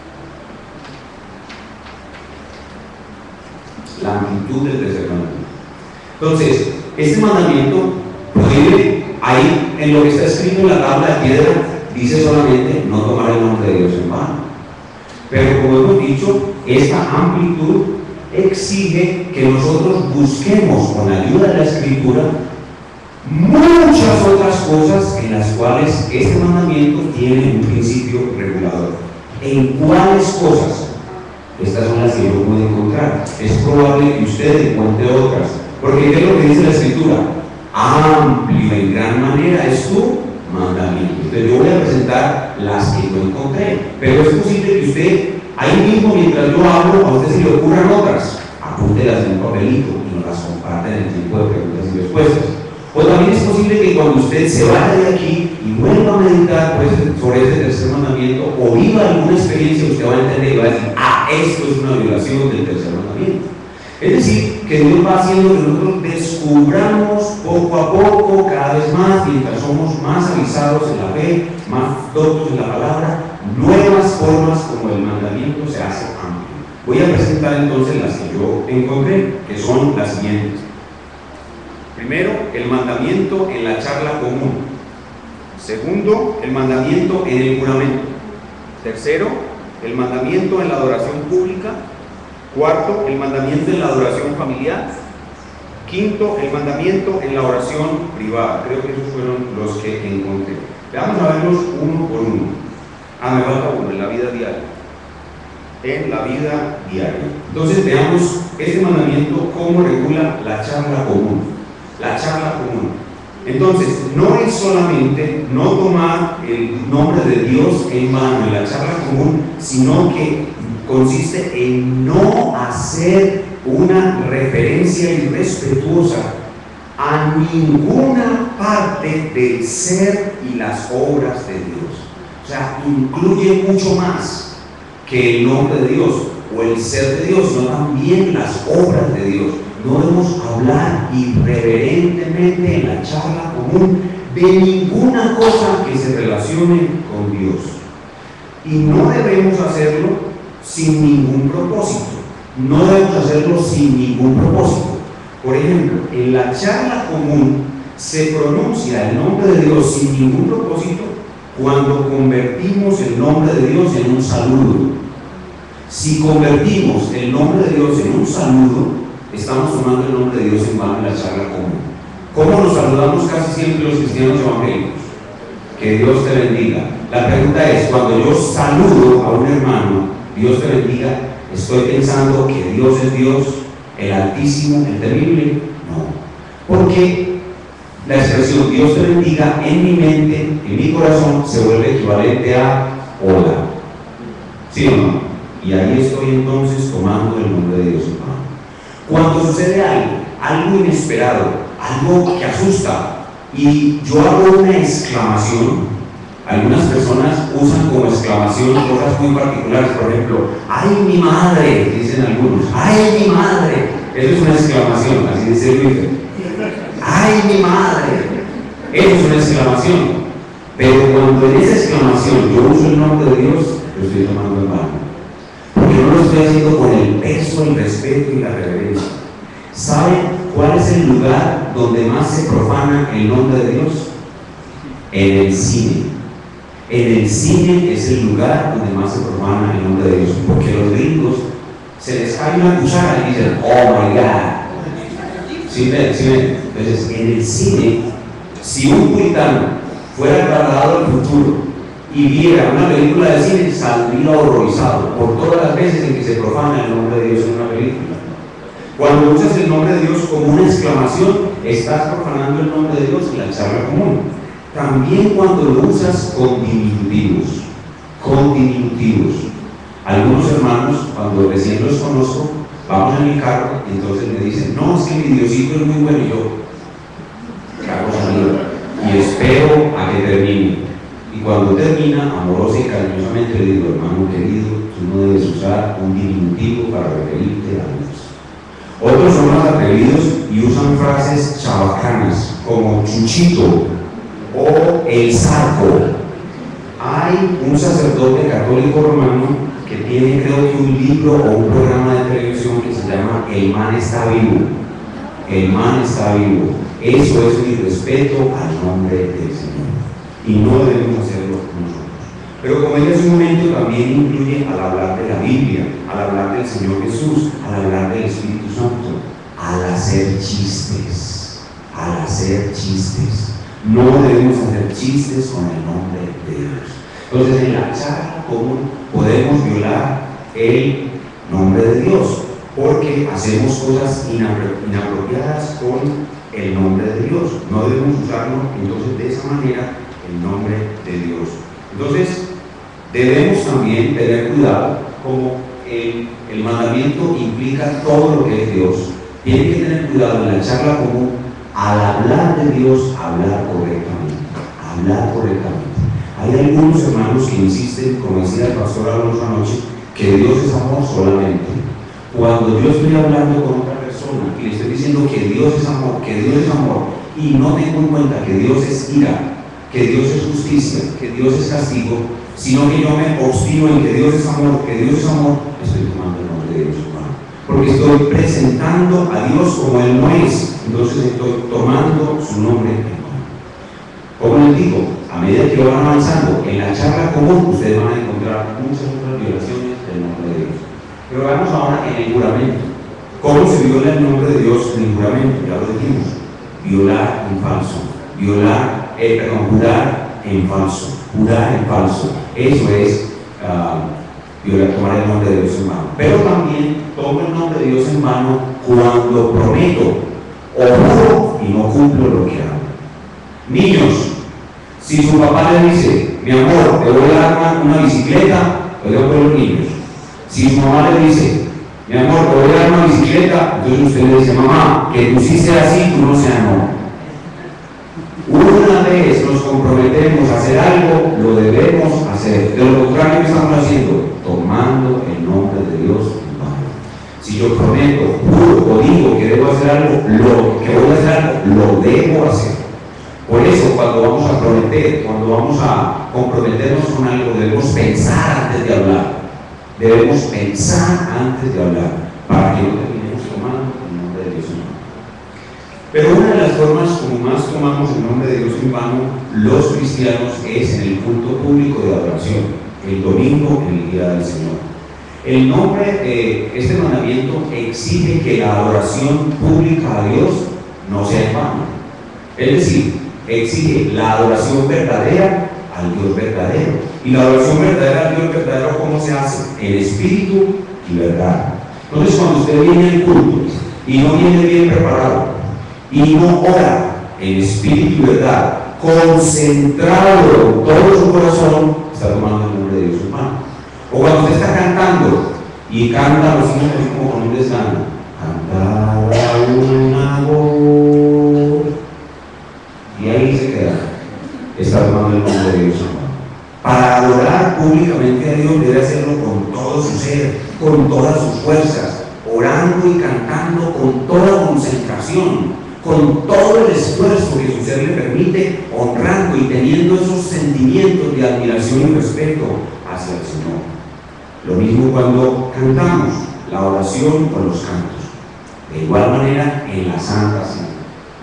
La amplitud del tercer mandamiento. Entonces, este mandamiento prohíbe, ahí en lo que está escrito en la tabla de piedra, dice solamente no tomar el nombre de Dios en vano. Pero como hemos dicho, esta amplitud exige que nosotros busquemos con la ayuda de la Escritura muchas otras cosas en las cuales este mandamiento tiene un principio regulador. ¿En cuáles cosas? Estas son las que yo puedo encontrar. Es probable que usted encuentre otras, porque ¿qué es lo que dice la Escritura? Amplio en gran manera es tu mandamiento. Entonces yo voy a presentar las que yo encontré, pero es posible que usted, ahí mismo mientras yo hablo, a usted se le ocurran otras, apúntelas en un papelito y nos las comparten en el tiempo de preguntas y respuestas. O también es posible que cuando usted se vaya de aquí y vuelva a meditar pues, sobre este tercer mandamiento o viva alguna experiencia, usted va a entender y va a decir, ah, esto es una violación del tercer mandamiento. Es decir, que Dios va haciendo que nosotros descubramos poco a poco, cada vez más, mientras somos más avisados en la fe, más doctos en la palabra, nuevas formas como el mandamiento se hace amplio. Voy a presentar entonces las que yo encontré, que son las siguientes. Primero, el mandamiento en la charla común. Segundo, el mandamiento en el juramento. Tercero, el mandamiento en la adoración pública. Cuarto, el mandamiento en la adoración familiar. Quinto, el mandamiento en la oración privada. Creo que esos fueron los que encontré. Vamos a verlos uno por uno. Ah, me falta uno, en la vida diaria. En la vida diaria. Entonces veamos este mandamiento, cómo regula la charla común. La charla común. Entonces, no es solamente no tomar el nombre de Dios en vano en la charla común, sino que consiste en no hacer una referencia irrespetuosa a ninguna parte del ser y las obras de Dios. O sea, incluye mucho más que el nombre de Dios o el ser de Dios, sino también las obras de Dios. No debemos hablar irreverentemente en la charla común de ninguna cosa que se relacione con Dios. Y no debemos hacerlo sin ningún propósito. No debemos hacerlo sin ningún propósito. Por ejemplo, en la charla común se pronuncia el nombre de Dios sin ningún propósito cuando convertimos el nombre de Dios en un saludo. Si convertimos el nombre de Dios en un saludo, estamos tomando el nombre de Dios en vano en la charla común. ¿Cómo nos saludamos casi siempre los cristianos evangélicos? Que Dios te bendiga. La pregunta es, cuando yo saludo a un hermano, Dios te bendiga, ¿estoy pensando que Dios es Dios, el Altísimo, el Terrible? No. Porque la expresión Dios te bendiga en mi mente, en mi corazón, se vuelve equivalente a hola. ¿Sí o no? Y ahí estoy entonces tomando el nombre de Dios en vano. Cuando sucede algo, algo inesperado, algo que asusta, y yo hago una exclamación, algunas personas usan como exclamación cosas muy particulares, por ejemplo, ¡ay, mi madre! Dicen algunos, ¡ay, mi madre! Eso es una exclamación, así dice Luis. ¡Ay, mi madre! Eso es una exclamación. Pero cuando en esa exclamación yo uso el nombre de Dios, lo estoy tomando en vano. Porque no lo estoy haciendo con el peso, el respeto y la reverencia. ¿Saben cuál es el lugar donde más se profana el nombre de Dios? En el cine. En el cine es el lugar donde más se profana el nombre de Dios, porque los gringos se les cae una cuchara y dicen, oh my God. ¿Sí ven? ¿Sí ven? Entonces, en el cine, si un puritano fuera trasladado al futuro y viera una película de cine, saldría horrorizado por todas las veces en que se profana el nombre de Dios en una película. Cuando usas el nombre de Dios como una exclamación, estás profanando el nombre de Dios en la charla común. También cuando lo usas con diminutivos, con diminutivos. Algunos hermanos, cuando recién los conozco, vamos en mi carro y entonces me dicen, no, es que mi Diosito es muy bueno, y yo cago salido y espero a que termine. Y cuando termina, amorosa y cariñosamente le digo, hermano querido, tú no debes usar un diminutivo para referirte a Dios. Otros son más atrevidos y usan frases chabacanas como chuchito o el saco. Hay un sacerdote católico romano que tiene, creo que, un libro o un programa de televisión que se llama El Man está vivo. El Man está vivo. Eso es mi respeto al nombre del Señor. Y no debemos hacerlo nosotros. Pero como en ese momento también incluye al hablar de la Biblia, al hablar del Señor Jesús, al hablar del Espíritu Santo, al hacer chistes, al hacer chistes. No debemos hacer chistes con el nombre de Dios. Entonces, en la charla común podemos violar el nombre de Dios, porque hacemos cosas inapropiadas con el nombre de Dios. No debemos usarlo entonces de esa manera, el nombre de Dios. Entonces, debemos también tener cuidado, como el, el mandamiento implica todo lo que es Dios. Tiene que tener cuidado en la charla común, al hablar de Dios, hablar correctamente, hablar correctamente. Hay algunos hermanos que insisten, como decía el pastor Alonso anoche, que Dios es amor solamente. Cuando yo estoy hablando con otra persona y le estoy diciendo que Dios es amor, que Dios es amor, y no tengo en cuenta que Dios es ira, que Dios es justicia, que Dios es castigo, sino que yo me obstino en que Dios es amor, que Dios es amor, estoy tomando el nombre de Dios, hermano. Porque estoy presentando a Dios como Él no es, entonces estoy tomando su nombre en vano. Como les digo, a medida que van avanzando en la charla común, ustedes van a encontrar muchas otras violaciones del nombre de Dios. Pero vamos ahora en el juramento. ¿Cómo se viola el nombre de Dios en el juramento? Ya lo dijimos. Violar en falso. Violar, eh, perdón, jurar en falso. Jurar en falso. Eso es uh, violar, tomar el nombre de Dios en vano. Pero también tomo el nombre de Dios en vano cuando prometo o juro y no cumplo lo que hago. Niños, si su papá le dice, mi amor, te voy a dar una, una bicicleta, oigan por los niños. Si su mamá le dice, mi amor, te voy a dar una bicicleta, entonces usted le dice, mamá, que tú sí seas así, tú no seas no. Una vez nos comprometemos a hacer algo, lo debemos hacer. De lo contrario, ¿qué estamos haciendo? Tomando el nombre de Dios en vano. Si yo prometo, juro o digo que debo hacer algo, lo que voy a hacer algo, lo debo hacer. Por eso, cuando vamos a prometer, cuando vamos a comprometernos con algo, debemos pensar antes de hablar. Debemos pensar antes de hablar, para que no terminemos tomando el nombre de Dios en vano. Pero una de las formas como más tomamos el nombre de Dios en vano, los cristianos, es en el culto público de adoración, el domingo, en el día del Señor. El nombre, eh, este mandamiento exige que la adoración pública a Dios no sea en vano. Es decir, exige la adoración verdadera al Dios verdadero. Y la adoración verdadera al Dios verdadero, ¿cómo se hace? En espíritu y verdad. Entonces, cuando usted viene al culto y no viene bien preparado y no ora en espíritu y verdad, concentrado en todo su corazón, está tomando el nombre de Dios en vano. O cuando usted está cantando y canta los hijos como con un desgano, cantaba una voz, y ahí se queda, está tomando el nombre de Dios en vano. Para adorar públicamente a Dios debe hacerlo con todo su ser, con todas sus fuerzas, orando y cantando con toda concentración, con todo el esfuerzo que su ser le permite, honrando y teniendo esos sentimientos de admiración y respeto hacia el Señor. Lo mismo cuando cantamos, la oración con los cantos. De igual manera en la Santa Cena.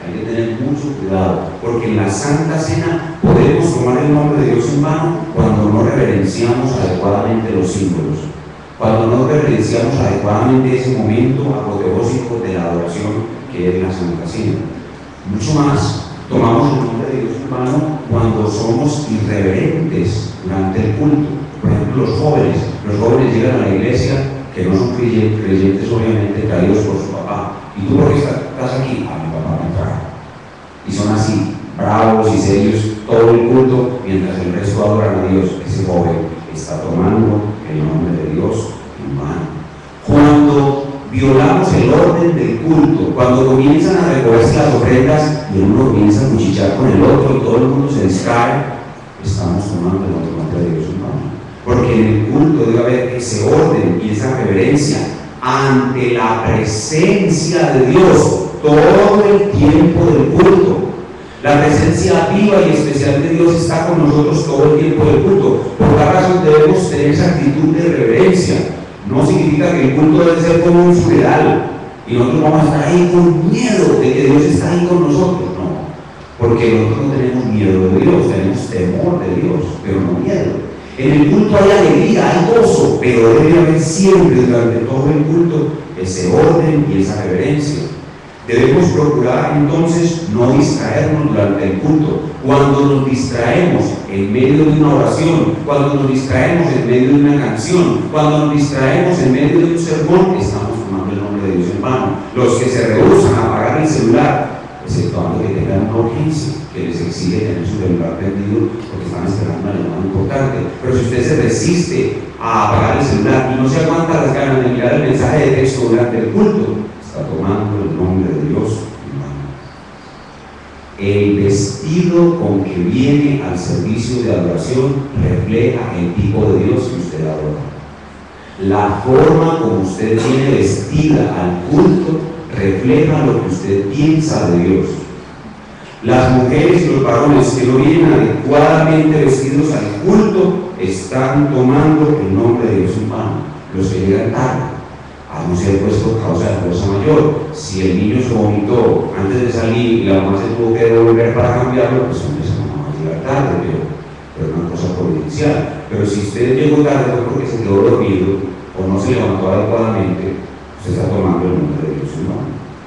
Hay que tener mucho cuidado, porque en la Santa Cena podemos tomar el nombre de Dios en vano cuando no reverenciamos adecuadamente los símbolos, cuando no reverenciamos adecuadamente ese momento apoteósico de la adoración que es la Santa Cena. Mucho más, tomamos el nombre de Dios en vano cuando somos irreverentes durante el culto. Por ejemplo, los jóvenes, los jóvenes llegan a la iglesia que no son creyentes, obviamente, traídos por su papá. ¿Y tú por qué estás aquí? A mi papá me trajo. Y son así, bravos y serios todo el culto, mientras el resto adoran a Dios. Ese joven está tomando el nombre de Dios en vano. Cuando violamos el orden del culto, cuando comienzan a recogerse las ofrendas y uno comienza a cuchillar con el otro y todo el mundo se distrae, estamos tomando el nombre de Dios en vano. Porque en el culto debe haber ese orden y esa reverencia ante la presencia de Dios todo el tiempo del culto. La presencia viva y especial de Dios está con nosotros todo el tiempo del culto. Por tal razón debemos tener esa actitud de reverencia. No significa que el culto debe ser como un funeral y nosotros vamos a estar ahí con miedo de que Dios está ahí con nosotros. No, porque nosotros no tenemos miedo de Dios, tenemos temor de Dios, pero no miedo. En el culto hay alegría, hay gozo, pero debe haber siempre durante todo el culto ese orden y esa reverencia. Debemos procurar entonces no distraernos durante el culto. Cuando nos distraemos en medio de una oración, cuando nos distraemos en medio de una canción, cuando nos distraemos en medio de un sermón, estamos tomando el nombre de Dios en vano. Los que se rehúsan a apagar el celular, exceptuando que tengan una urgencia que les exige tener su celular prendido porque están esperando una llamada importante. Pero si usted se resiste a apagar el celular y no se aguanta las ganas de mirar el mensaje de texto durante el culto, está tomando el nombre de Dios en vano. El vestido con que viene al servicio de adoración refleja el tipo de Dios que usted adora. La forma como usted viene vestida al culto refleja lo que usted piensa de Dios. Las mujeres y los varones que no vienen adecuadamente vestidos al culto están tomando el nombre de Dios en vano. Los que llegan tarde, a no ser puesto causa de fuerza mayor. Si el niño se vomitó antes de salir y la mamá se tuvo que devolver para cambiarlo, pues entonces esa mamá va a llegar tarde, pero, pero es una cosa providencial. Pero si usted llegó tarde fue porque se quedó dormido o no se levantó adecuadamente, usted está tomando el nombre de Dios en vano.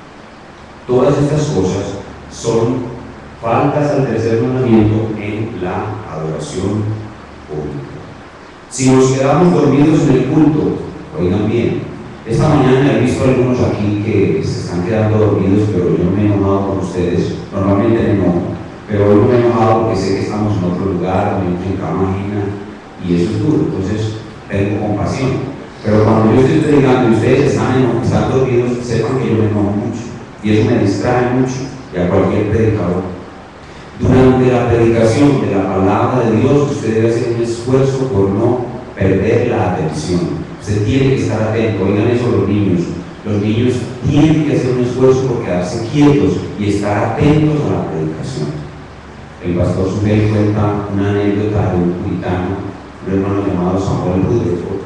Todas estas cosas son faltas al tercer mandamiento en la adoración pública. Si nos quedamos dormidos en el culto, oigan bien, esta mañana he visto a algunos aquí que se están quedando dormidos, pero yo no me he enojado con ustedes, normalmente me enojo, pero hoy no me he enojado porque sé que estamos en otro lugar, dormimos en cama ajena, y eso es duro, entonces tengo compasión. Pero cuando yo estoy predicando y ustedes están, en, están dormidos, sepan que yo me enojo mucho, y eso me distrae mucho, y a cualquier predicador. Durante la predicación de la palabra de Dios, usted debe hacer un esfuerzo por no perder la atención. Usted tiene que estar atento. Oigan eso los niños. Los niños tienen que hacer un esfuerzo por quedarse quietos y estar atentos a la predicación. El pastor Subel cuenta una anécdota de un puritano, un hermano llamado Samuel Rutherford,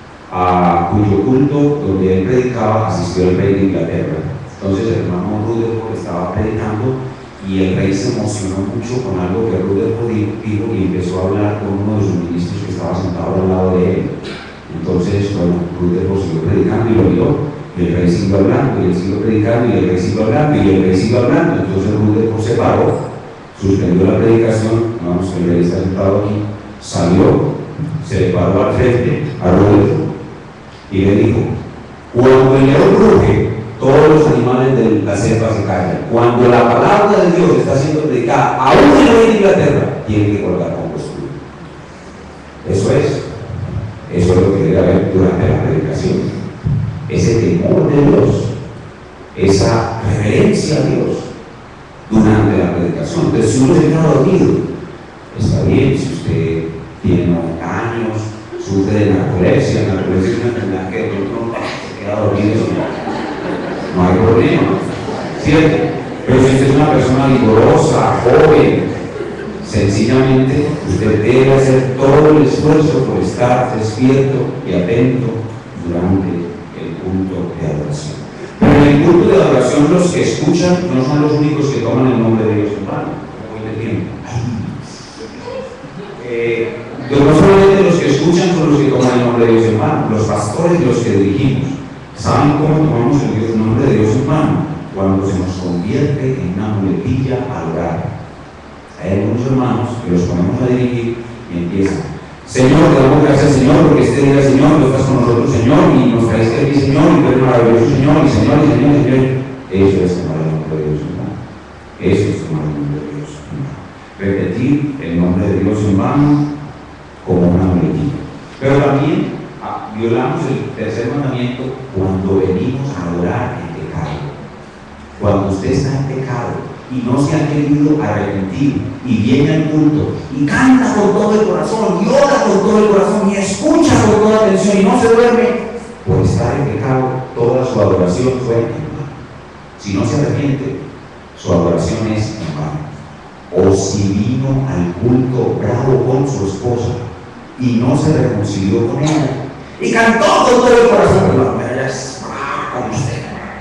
a cuyo culto donde él predicaba asistió el rey de Inglaterra. Entonces el hermano Rutherford estaba predicando y el rey se emocionó mucho con algo que Rutherford dijo y empezó a hablar con uno de sus ministros que estaba sentado al lado de él. Entonces, bueno, Rutherford siguió predicando y lo vio, y el rey siguió hablando, y él siguió predicando, y el rey siguió hablando, y el rey siguió hablando. Entonces Rutherford se paró, suspendió la predicación, vamos, el rey está sentado aquí, salió, se le paró al frente a Rutherford y le dijo: cuando el león ruge, todos los animales de la selva se callan. Cuando la palabra de Dios está siendo predicada, aún en el rey de Inglaterra, tiene que guardar compostura. Eso es. Eso es lo que debe haber durante la predicación. Ese temor de Dios, esa reverencia a Dios durante la predicación. Entonces, si uno se queda dormido, está bien. Si usted tiene noventa años, sufre de narcolepsia, narcolepsia es una enfermedad que de pronto se queda dormido, no hay problema, ¿cierto? Pero si usted es una persona vigorosa, joven, sencillamente usted debe hacer todo el esfuerzo por estar despierto y atento durante el culto de adoración. Pero en el el culto de adoración los que escuchan no son los únicos que toman el nombre de Dios en vano. Hoy le tiempo. Eh, no solamente los que escuchan son los que toman el nombre de Dios en vano, los pastores y los que dirigimos. ¿Saben cómo tomamos el, Dios, el nombre de Dios en vano? Cuando se nos convierte en una muletilla a orar. Hay algunos hermanos que los ponemos a dirigir y empiezan: Señor, te damos gracias, Señor, porque este día, Señor, tú estás con nosotros, Señor, y nos traiste aquí, Señor, y tú eres maravilloso, Señor, y Señor, y Señor, y Señor. Eso es tomar el nombre de Dios en vano. Eso es tomar el nombre de Dios en vano. Repetir el nombre de Dios en vano como una muletilla. Pero también ah, violamos el tercer mandamiento cuando venimos a orar en pecado. Cuando usted está en pecado y no se ha querido arrepentir y viene al culto y canta con todo el corazón y ora con todo el corazón y escucha con toda atención y no se duerme, por estar en pecado, toda su adoración fue en vano. Si no se arrepiente, su adoración es en vano. O si vino al culto bravo con su esposa y no se reconcilió con ella y cantó con todo el corazón, pero la mujer ya es brava con usted,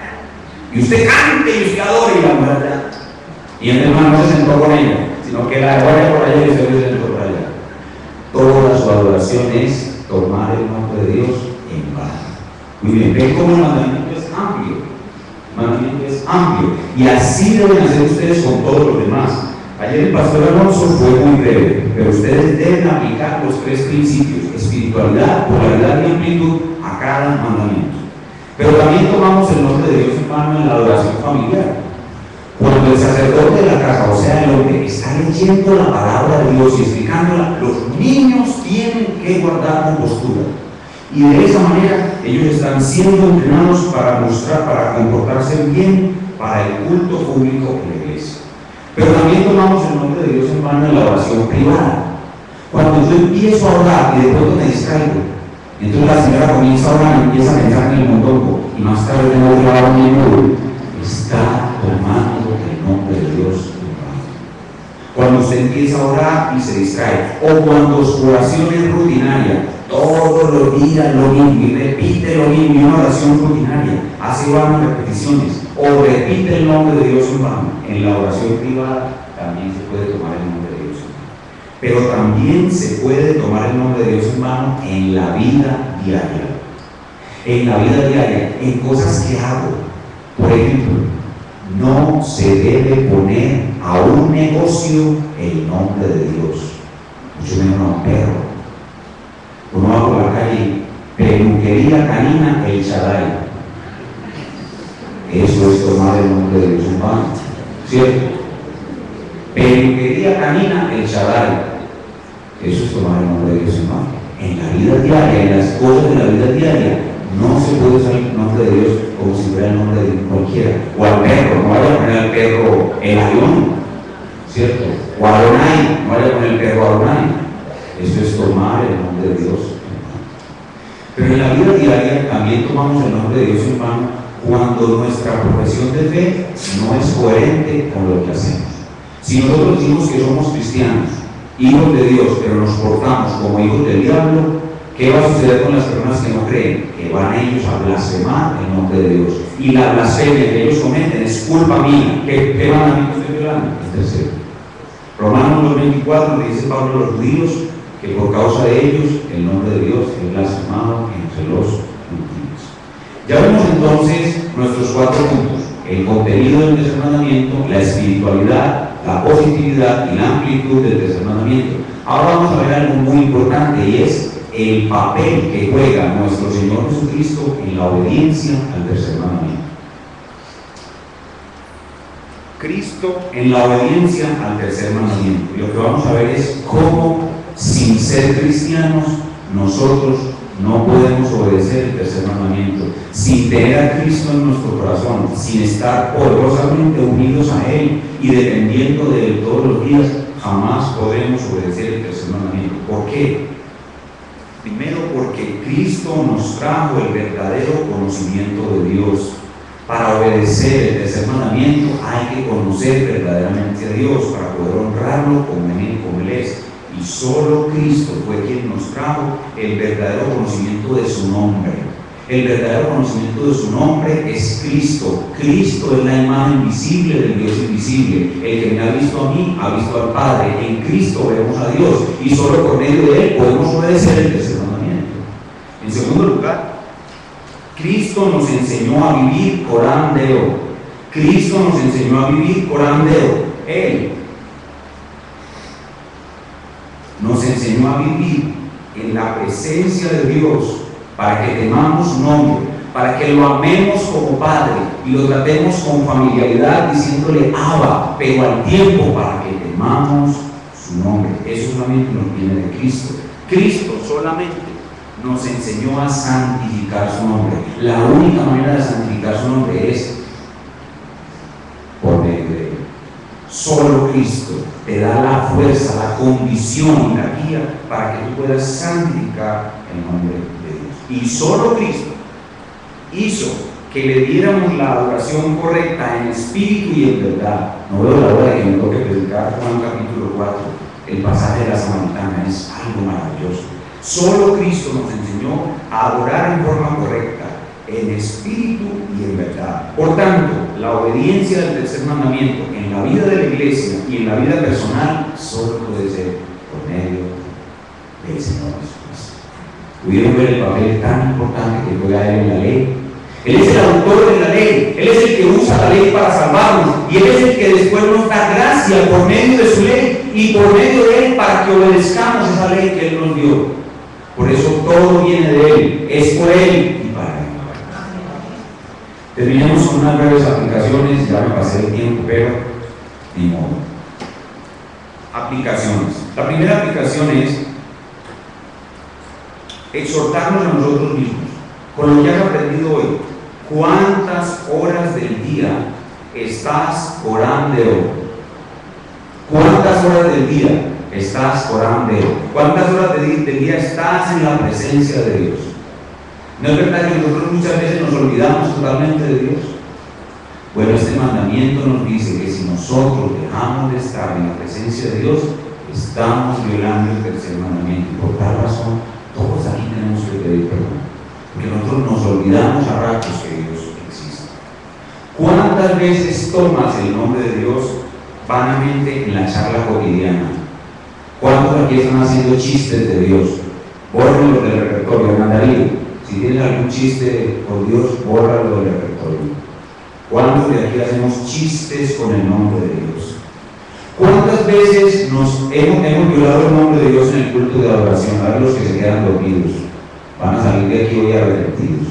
y usted cante y usted adore, y la mujer ya, y el hermano no se sentó con ella, sino que la guardia por allá y usted se sentó por allá. Toda su adoración es tomar el nombre de Dios en vano. Muy bien, ven cómo el mandamiento es amplio. El mandamiento es amplio. Y así deben hacer ustedes con todos los demás. Ayer el pastor Alonso fue muy breve, pero ustedes deben aplicar los tres principios: espiritualidad, polaridad y amplitud a cada mandamiento. Pero también tomamos el nombre de Dios en vano en la adoración familiar. Cuando el sacerdote de la casa, o sea, el hombre, está leyendo la palabra de Dios y explicándola, los niños tienen que guardar compostura. Y de esa manera ellos están siendo entrenados para mostrar, para comportarse bien para el culto público en la iglesia. Pero también tomamos el nombre de Dios en vano en la oración privada. Cuando yo empiezo a orar y de pronto me distraigo, entonces la señora comienza a orar y empieza a pensar en el mondongo, y más tarde tengo que orar un minuto, está tomando el nombre de Dios en vano. Cuando usted empieza a orar y se distrae, o cuando su oración es rutinaria, todos los días lo mismo y repite lo mismo, y una oración rutinaria, hace vanas repeticiones, o repite el nombre de Dios en vano, en la oración privada también se puede tomar el nombre de Dios en vano. Pero también se puede tomar el nombre de Dios en vano en la vida diaria. En la vida diaria, en cosas que hago. Por ejemplo, no se debe poner a un negocio el nombre de Dios, mucho menos a un perro. Uno va por la calle, peluquería canina El Shaddai. Eso es tomar el nombre de Dios en vano, ¿cierto? Peluquería canina El Shaddai. Eso es tomar el nombre de Dios en vano. En la vida diaria, en las cosas de la vida diaria, no se puede usar el nombre de Dios como si fuera el nombre de cualquiera. O al perro, no vaya a poner al perro el avión, ¿cierto? O a Adonai, no vaya a poner el perro Adonai. Eso es tomar el nombre de Dios en vano. Pero en la vida diaria también tomamos el nombre de Dios en vano cuando nuestra profesión de fe no es coherente con lo que hacemos. Si nosotros decimos que somos cristianos, hijos de Dios, pero nos portamos como hijos del diablo, ¿qué va a suceder con las personas que no creen? Que van ellos a blasfemar el nombre de Dios. Y la blasfemia que ellos cometen es culpa mía. ¿Qué, qué mandamiento estoy violando? El tercero. Romanos dos veinticuatro le dice Pablo a los judíos que por causa de ellos el nombre de Dios es blasfemado entre los gentiles. Ya vemos entonces nuestros cuatro puntos: el contenido del tercer mandamiento, la espiritualidad, la positividad y la amplitud del tercer mandamiento. Ahora vamos a ver algo muy importante, y es el papel que juega nuestro Señor Jesucristo en la obediencia al tercer mandamiento. Cristo en la obediencia al tercer mandamiento. Y lo que vamos a ver es cómo, sin ser cristianos, nosotros no podemos obedecer el tercer mandamiento. Sin tener a Cristo en nuestro corazón, sin estar poderosamente unidos a Él y dependiendo de Él todos los días, jamás podremos obedecer el tercer mandamiento. ¿Por qué? Primero, porque Cristo nos trajo el verdadero conocimiento de Dios. Para obedecer el tercer mandamiento hay que conocer verdaderamente a Dios para poder honrarlo como Él, como Él es. Y solo Cristo fue quien nos trajo el verdadero conocimiento de su nombre. El verdadero conocimiento de su nombre es Cristo. Cristo es la imagen visible del Dios invisible. El que me ha visto a mí, ha visto al Padre. En Cristo vemos a Dios y solo por medio de Él podemos obedecer el tercer mandamiento. En segundo lugar, Cristo nos enseñó a vivir coram Deo. Cristo nos enseñó a vivir coram Deo. Él nos enseñó a vivir en la presencia de Dios, para que temamos su nombre, para que lo amemos como Padre y lo tratemos con familiaridad diciéndole Abba, pero al tiempo para que temamos su nombre. Eso solamente nos viene de Cristo. Cristo solamente nos enseñó a santificar su nombre. La única manera de santificar su nombre es por medio de Él. Solo Cristo te da la fuerza, la condición y la guía para que tú puedas santificar el nombre de Dios. Y solo Cristo hizo que le diéramos la adoración correcta en espíritu y en verdad. No veo la hora de que me toque predicar Juan capítulo cuatro. El pasaje de la Samaritana es algo maravilloso. Solo Cristo nos enseñó a adorar en forma correcta, en espíritu y en verdad. Por tanto, la obediencia del tercer mandamiento en la vida de la iglesia y en la vida personal solo puede ser por medio del Señor Jesucristo. Pudieron ver el papel tan importante que juega Él en la ley. Él es el autor de la ley, Él es el que usa la ley para salvarnos y Él es el que después nos da gracia por medio de su ley y por medio de Él para que obedezcamos esa ley que Él nos dio. Por eso todo viene de Él, es por Él y para Él. Terminemos con unas breves aplicaciones, ya me pasé el tiempo, pero ni modo. Aplicaciones. La primera aplicación es exhortarnos a nosotros mismos, con lo que has aprendido hoy. ¿Cuántas horas del día estás orando? ¿Cuántas horas del día estás orando? ¿Cuántas horas del día estás en la presencia de Dios? ¿No es verdad que nosotros muchas veces nos olvidamos totalmente de Dios? Bueno, este mandamiento nos dice que si nosotros dejamos de estar en la presencia de Dios, estamos violando el tercer mandamiento. Y por tal razón, todos aquí tenemos que pedir perdón, porque nosotros nos olvidamos a ratos que Dios existe. ¿Cuántas veces tomas el nombre de Dios vanamente en la charla cotidiana? ¿Cuántos aquí están haciendo chistes de Dios? Bórrenlo del repertorio, mandarín. Si tienes algún chiste por Dios, bórralo del repertorio. ¿Cuántos de aquí hacemos chistes con el nombre de Dios? ¿Cuántas veces nos hemos, hemos violado el nombre de Dios en el culto de adoración? A ver los que se quedan dormidos, van a salir de aquí hoy arrepentidos.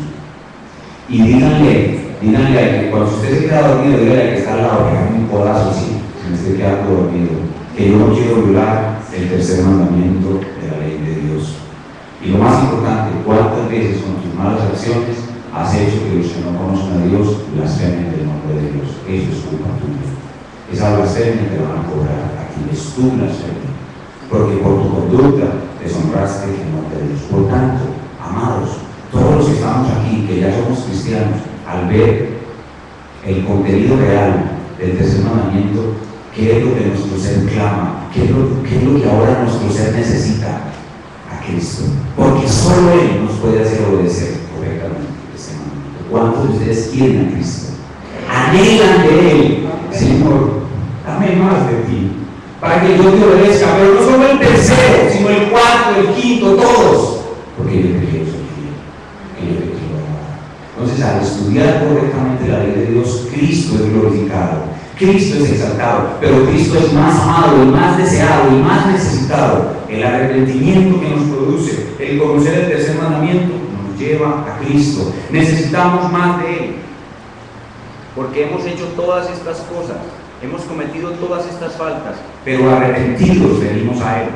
Y díganle, díganle a que cuando usted se queda dormido, díganle a que está al lado, que haga un codazo así, si me estoy quedando dormido, que yo no quiero violar el tercer mandamiento de la ley de Dios. Y lo más importante, ¿cuántas veces con tus malas acciones has hecho que los que no conocen a Dios blasfemen del nombre de Dios? Eso es culpa tuya. Esa blasfemia te van a cobrar a ti, es tu blasfemia, porque por tu conducta deshonraste el nombre de Dios. Por tanto, amados, todos los que estamos aquí, que ya somos cristianos, al ver el contenido real del tercer mandamiento, ¿qué es lo que nuestro ser clama? ¿Qué es lo, qué es lo que ahora nuestro ser necesita? A Cristo, porque solo Él nos puede hacer obedecer correctamente este mandamiento. ¿Cuántos de ustedes quieren a Cristo? Anhelan de Él, Señor, dame más de ti, para que yo te obedezca, pero no solo el tercero, sino el cuarto, el quinto, todos, porque yo te quiero servir, que yo te quiero amar. Entonces, al estudiar correctamente la ley de Dios, Cristo es glorificado, Cristo es exaltado, pero Cristo es más amado y más deseado y más necesitado. El arrepentimiento que nos produce el conocer el tercer mandamiento nos lleva a Cristo. Necesitamos más de Él, porque hemos hecho todas estas cosas, hemos cometido todas estas faltas, pero arrepentidos venimos a Él.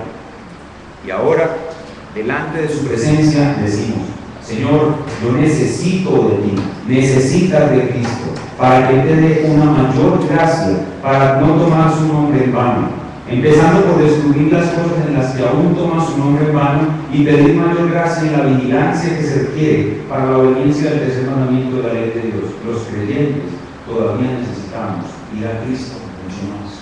Y ahora, delante de su presencia, decimos: Señor, yo necesito de ti, necesitas de Cristo, para que te dé una mayor gracia, para no tomar su nombre en vano. Empezando por descubrir las cosas en las que aún toma su nombre en vano y pedir mayor gracia en la vigilancia que se requiere para la obediencia del tercer mandamiento de la ley de Dios. Los creyentes todavía necesitamos ir a Cristo mucho más.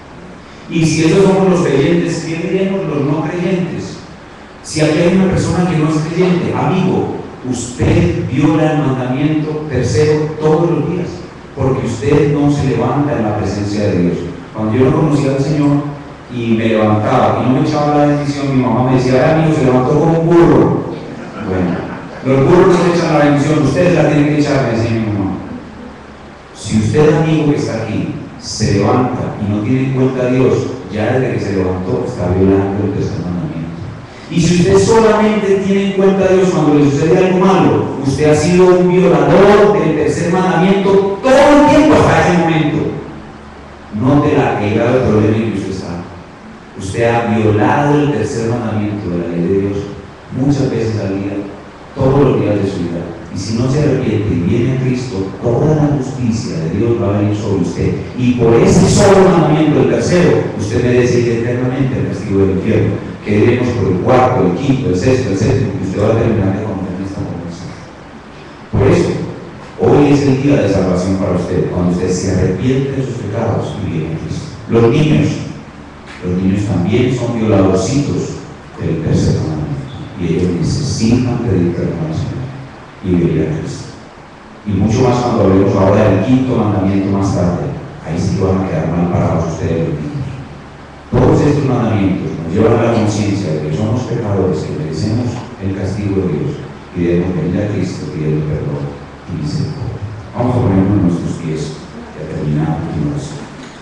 Y si esos somos los creyentes, ¿qué diremos los no creyentes? Si aquí hay una persona que no es creyente, amigo, usted viola el mandamiento tercero todos los días, porque usted no se levanta en la presencia de Dios. Cuando yo no conocía al Señor y me levantaba y no me echaba la bendición, mi mamá me decía, ahora niño, se levantó como un burro. Bueno, los burros no se echan la bendición, ustedes la tienen que echar, me decía mi mamá. Si usted, amigo que está aquí, se levanta y no tiene en cuenta a Dios, ya desde que se levantó está violando el tercer mandamiento. Y si usted solamente tiene en cuenta a Dios cuando le sucede algo malo, usted ha sido un violador del tercer mandamiento todo el tiempo hasta ese momento. Note la el grado de problema en que usted está. Usted ha violado el tercer mandamiento de la ley de Dios muchas veces al día, todos los días de su vida. Y si no se arrepiente y viene a Cristo, toda la justicia de Dios va a venir sobre usted. Y por ese solo mandamiento, el tercero, usted merece ir eternamente al castigo del infierno. Que diremos por el cuarto, el quinto, el sexto, el séptimo, que usted va a terminar de conocer en esta conversación. Por eso, hoy es el día de salvación para usted, cuando usted se arrepiente de sus pecados y viene a Cristo. Los niños, los niños también son violadorcitos del tercer mandamiento. Y ellos necesitan pedir perdón al Señor y venir a Cristo. Y mucho más cuando hablemos ahora del quinto mandamiento más tarde. Ahí sí van a quedar mal parados ustedes los niños. Todos estos mandamientos nos llevan a la conciencia de que somos pecadores, que merecemos el castigo de Dios y debemos venir a Cristo pidiendo perdón y misericordia. Vamos a ponernos en nuestros pies y a terminar la última oración.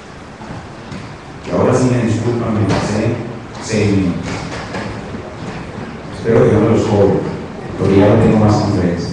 Y ahora sí me disculpan, me pasé seis minutos. Espero que no me los cobre, porque ya no tengo más conferencia.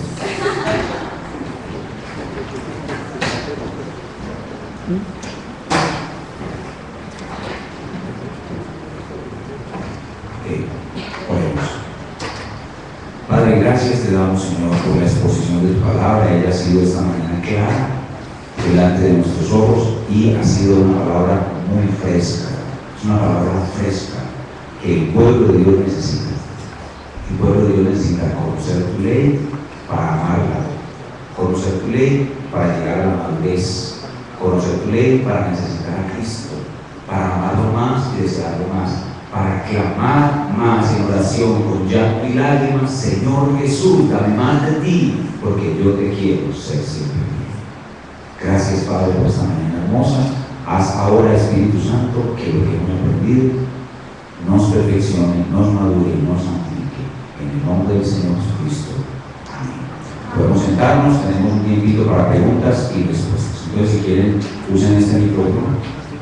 Padre, gracias te damos, Señor, por la exposición de tu palabra. Ella ha sido esta mañana clara delante de nuestros ojos y ha sido una palabra muy fresca. Es una palabra fresca que el pueblo de Dios necesita. El pueblo de Dios necesita conocer tu ley para amarla, conocer tu ley para llegar a la madurez, conocer tu ley para necesitar a Cristo, para amarlo más y desearlo más, para clamar más en oración con llanto y lágrimas: Señor Jesús, dame más de ti, porque yo te quiero ser siempre mío. Gracias, Padre, por esta mañana hermosa. Haz ahora, Espíritu Santo, que lo que hemos aprendido nos perfeccione, nos madure y nos santifique. En el nombre del Señor Jesucristo. Amén. Podemos sentarnos, tenemos un tiempito para preguntas y respuestas. Entonces, si quieren, usen este micrófono.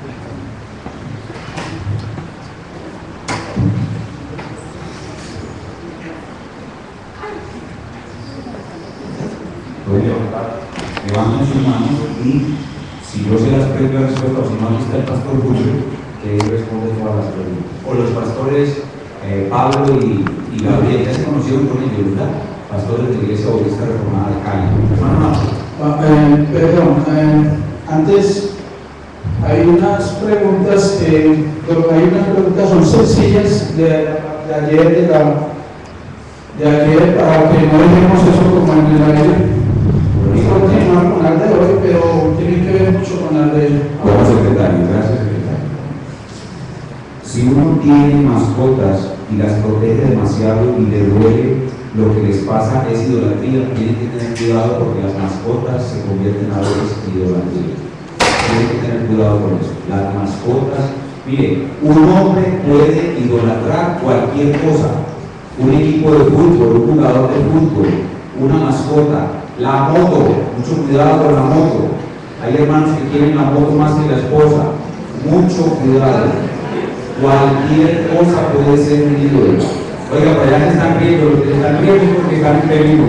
Levanten sus manos y si yo se las prendo la respuesta, o si no, aquí está el pastor Julio, que responde todas las preguntas. O los pastores eh, Pablo y, y Gabriel, ya se conocieron con ellos, ¿verdad? Pastores de la Iglesia Bautista Reformada de Cali. Hermano, ah, eh, perdón, eh, antes hay unas preguntas, eh, hay unas preguntas, son sencillas de, de ayer, de, la, de ayer, para que no dejemos eso como en el aire. Y continuar con las de hoy, pero tiene que ver mucho con las de... Como secretario, gracias, secretario. Si uno tiene mascotas y las protege demasiado y le duele lo que les pasa, es idolatría. Tienen que tener cuidado porque las mascotas se convierten a veces en idolatría. Tienen que tener cuidado con eso. Las mascotas, mire, un hombre puede idolatrar cualquier cosa. Un equipo de fútbol, un jugador de fútbol, una mascota. La moto, mucho cuidado con la moto. Hay hermanos que quieren la moto más que la esposa. Mucho cuidado. Cualquier cosa puede ser un ídolo. Oiga, para allá se están riendo, los que están riendo porque están en peligro.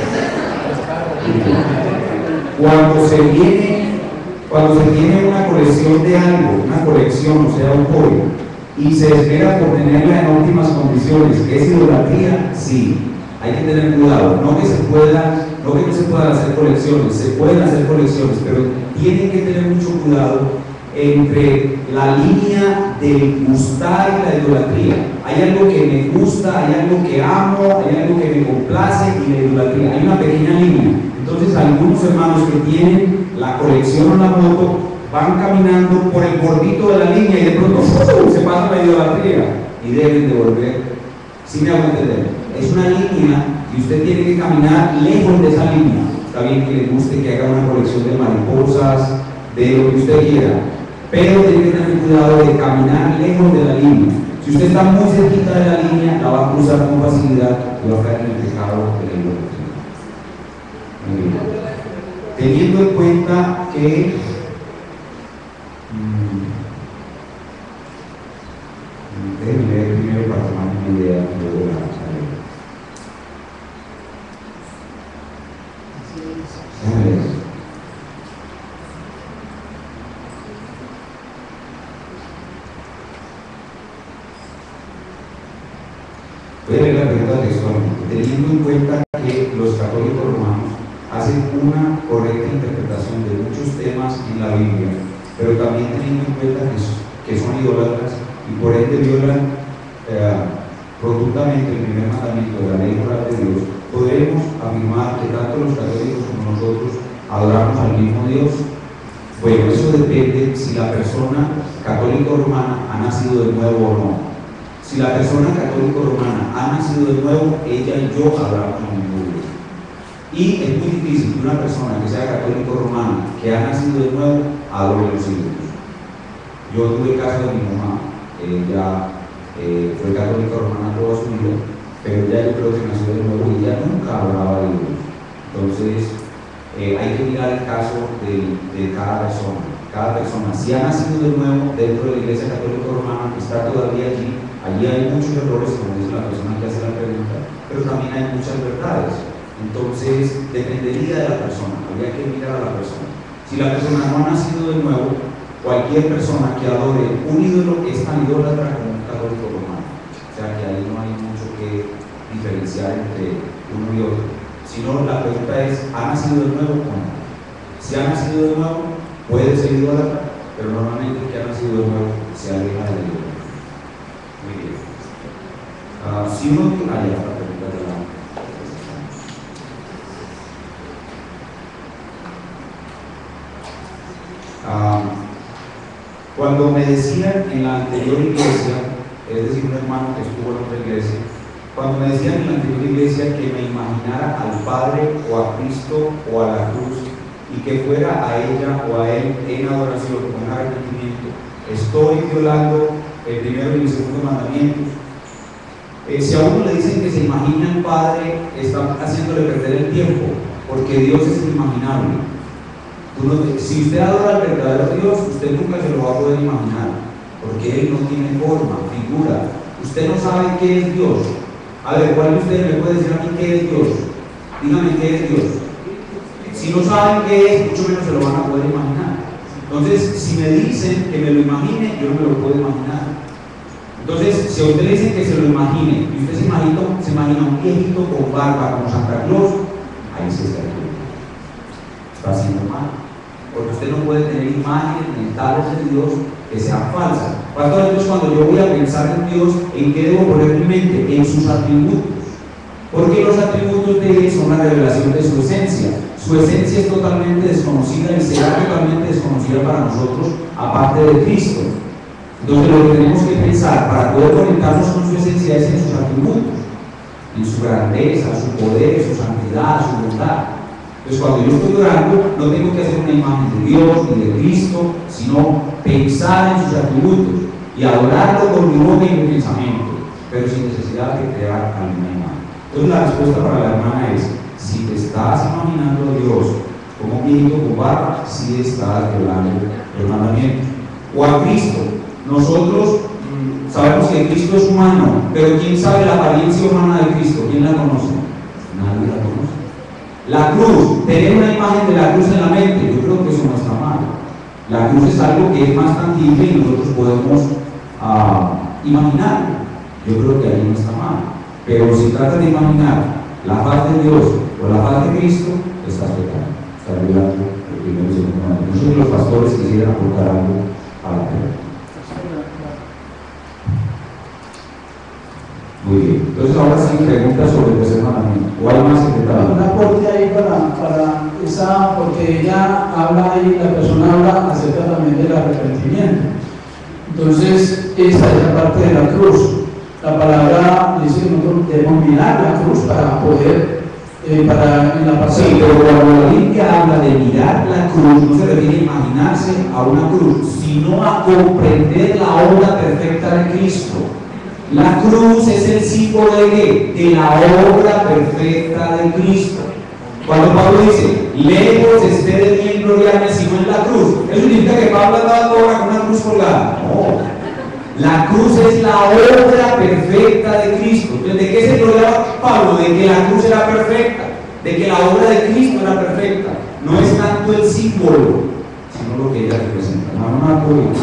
Cuando se viene, cuando se tiene una colección de algo, una colección, o sea, un hobby, y se espera por tenerla en óptimas condiciones, ¿es idolatría? Sí. Hay que tener cuidado, no que se pueda, no que no se puedan hacer colecciones, se pueden hacer colecciones, pero tienen que tener mucho cuidado entre la línea del gustar y la idolatría. Hay algo que me gusta, hay algo que amo, hay algo que me complace y la idolatría. Hay una pequeña línea. Entonces algunos hermanos que tienen la colección o la moto van caminando por el bordito de la línea y de pronto ¡uh! Se pasa la idolatría y deben de volver. ¿Sí me hago entender? es una línea y usted tiene que caminar lejos de esa línea. Está bien que le guste que haga una colección de mariposas, de lo que usted quiera, pero tiene que tener cuidado de caminar lejos de la línea. Si usted está muy cerquita de la línea, la va a cruzar con facilidad y va a caer en el pecado de la idolatría. Muy bien. Teniendo en cuenta que mmm, déjenme leer primero para tomar una idea de luego la ley. Déjenme leer. Voy a leer la pregunta textualmente. Teniendo en cuenta que los católicos romanos hacen una correcta interpretación de muchos temas en la Biblia, pero también teniendo en cuenta que, que son idólatras y por ende violan eh, rotundamente el primer mandamiento de la ley moral de Dios, podemos afirmar que tanto los católicos como nosotros adoramos al mismo Dios. Bueno, eso depende si la persona católico romana ha nacido de nuevo o no. Si la persona católico romana ha nacido de nuevo, ella y yo adoramos al mismo Dios. Y es muy difícil que una persona que sea católico romano, que ha nacido de nuevo, adore los ídolos. Yo tuve caso de mi mamá, ella eh, fue católica romana toda su vida, pero ella yo creo que nació de nuevo y ella nunca adoraba ídolos. Entonces, eh, hay que mirar el caso de, de cada persona. Cada persona, si ha nacido de nuevo dentro de la Iglesia Católica Romana, que está todavía allí, allí hay muchos errores, como dice la persona que hace la pregunta, pero también hay muchas verdades. Entonces, dependería de la persona, habría que mirar a la persona. Si la persona no ha nacido de nuevo, cualquier persona que adore un ídolo es tan idólatra como un católico romano. O sea que ahí no hay mucho que diferenciar entre uno y otro. Si no, la pregunta es, ¿ha nacido de nuevo o no? Si ha nacido de nuevo, puede ser idólatra, pero normalmente el que ha nacido de nuevo se aleja de Dios. Muy bien. Uh, si uno, ah, ya está, pregunta de la Uh, cuando me decían en la anterior iglesia, es decir, un hermano que estuvo en otra iglesia, cuando me decían en la anterior iglesia que me imaginara al Padre o a Cristo o a la cruz y que fuera a ella o a él en adoración o en arrepentimiento, estoy violando el primero y el segundo mandamiento. Eh, si a uno le dicen que se imagina al Padre, está haciéndole perder el tiempo, porque Dios es inimaginable. Uno, si usted adora al verdadero Dios, usted nunca se lo va a poder imaginar, porque Él no tiene forma, figura. Usted no sabe qué es Dios. A ver, ¿cuál de ustedes me puede decir a mí qué es Dios? Dígame qué es Dios. Si no saben qué es, mucho menos se lo van a poder imaginar. Entonces, si me dicen que me lo imagine, yo no me lo puedo imaginar. Entonces, si a usted le dicen que se lo imagine, y usted se imagina, se imagina un viejito con barba como Santa Claus, ahí se está equivocando. Está haciendo mal. Porque usted no puede tener imágenes mentales de Dios que sean falsas. Pastor, entonces cuando yo voy a pensar en Dios, ¿en qué debo poner mi mente? En sus atributos. Porque los atributos de Él son la revelación de su esencia. Su esencia es totalmente desconocida y será totalmente desconocida para nosotros, aparte de Cristo. Entonces lo que tenemos que pensar para poder conectarnos con su esencia es en sus atributos, en su grandeza, su poder, su santidad, su bondad. Entonces cuando yo estoy orando, no tengo que hacer una imagen de Dios ni de Cristo, sino pensar en sus atributos y adorarlo con mi boca y mi pensamiento, pero sin necesidad de crear alguna imagen. Entonces la respuesta para la hermana es, si te estás imaginando a Dios como un viejito con barba, sí estás violando el mandamiento. O a Cristo. Nosotros mmm, sabemos que Cristo es humano, pero ¿quién sabe la apariencia humana de Cristo? ¿Quién la conoce? Nadie la conoce. La cruz, tener una imagen de la cruz en la mente, yo creo que eso no está mal. La cruz es algo que es más tangible y nosotros podemos uh, imaginar. Yo creo que ahí no está mal. Pero si trata de imaginar la faz de Dios o la faz de Cristo, estás pecando. Estás violando el primero y segundo mandamiento. No sé si los pastores quisieran aportar algo a la pregunta. Muy bien. Entonces ahora sí preguntas sobre el tercer mandamiento. ¿O hay más secretario? Un aporte ahí para, para esa, porque ella habla ahí, la persona habla acerca también del arrepentimiento. Entonces, esa es la parte de la cruz. la palabra dice que nosotros debemos mirar la cruz para poder, eh, para en la parte. Sí, pero cuando la Biblia habla de mirar la cruz, no se refiere a imaginarse a una cruz, sino a comprender la obra perfecta de Cristo. La cruz es el símbolo de ¿qué? De la obra perfecta de Cristo. Cuando Pablo dice, lejos esté de mí el gloriarme sino en la cruz, ¿eso significa que Pablo andaba ahora con una cruz colgada? No. La cruz es la obra perfecta de Cristo. Entonces, ¿de qué se gloriaba Pablo? De que la cruz era perfecta, de que la obra de Cristo era perfecta. No es tanto el símbolo, sino lo que ella representa. No, no, no, no,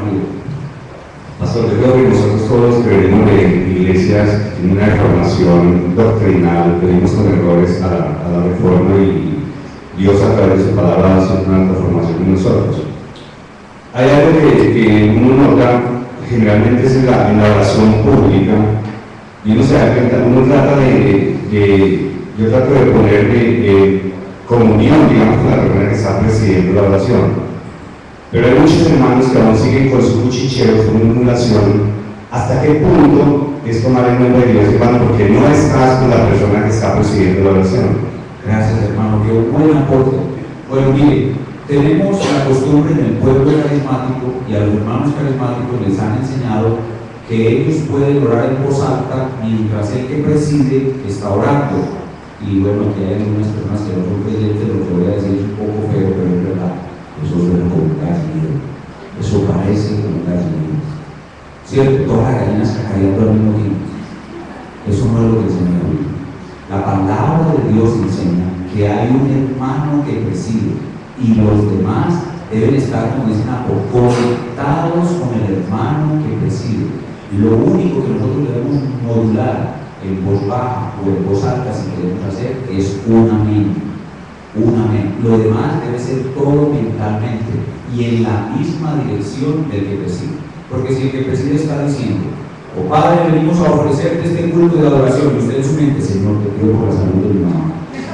Pastor, yo creo que nosotros todos que venimos de iglesias que tienen una formación doctrinal, venimos con errores a la, a la reforma y Dios a través de su palabra hace una transformación en nosotros. Hay algo que, que uno nota, generalmente es en la, en la oración pública, y uno se da cuenta, uno trata de, de, de yo trato de ponerme eh, comunión, digamos, con la persona que está presidiendo la oración. Pero hay muchos hermanos que aún siguen con sus cuchicheos, con una emulación. ¿Hasta qué punto es tomar el nombre de Dios, hermano? Porque no estás con la persona que está presidiendo la oración. Gracias, hermano. Qué buen aporte. Bueno, mire, tenemos la costumbre en el pueblo carismático y a los hermanos carismáticos les han enseñado que ellos pueden orar en voz alta mientras el que preside está orando. Y bueno, que hay algunas personas que no son creyentes, lo que voy a decir es un poco feo, pero es verdad. Eso suena como un gallinero. Eso parece como un gallinero. ¿Cierto? Todas las gallinas cacareando al mismo tiempo. Eso no es lo que enseña la Biblia. La palabra de Dios enseña que hay un hermano que preside y los demás deben estar, como dicen, conectados con el hermano que preside. Lo único que nosotros debemos modular en voz baja o en voz alta, si queremos hacer, es un amén. Un amén. Lo demás debe ser todo mentalmente y en la misma dirección del que preside. Porque si el que preside está diciendo, oh Padre, venimos a ofrecerte este culto de adoración, y usted en su mente, Señor, te pido por la salud de mi mamá.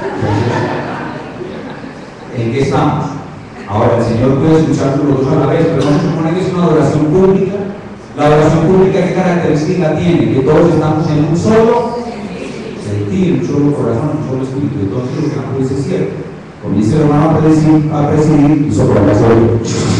¿En qué estamos? Ahora, el Señor puede escucharnos los dos a la vez, pero no se supone que es una adoración pública. La adoración pública, ¿qué característica tiene? Que todos estamos en un solo sentir, un solo corazón, un solo espíritu. Entonces, lo que la dice es cierto. Comienza el hermano a presidir, a presidir y sobre la soy.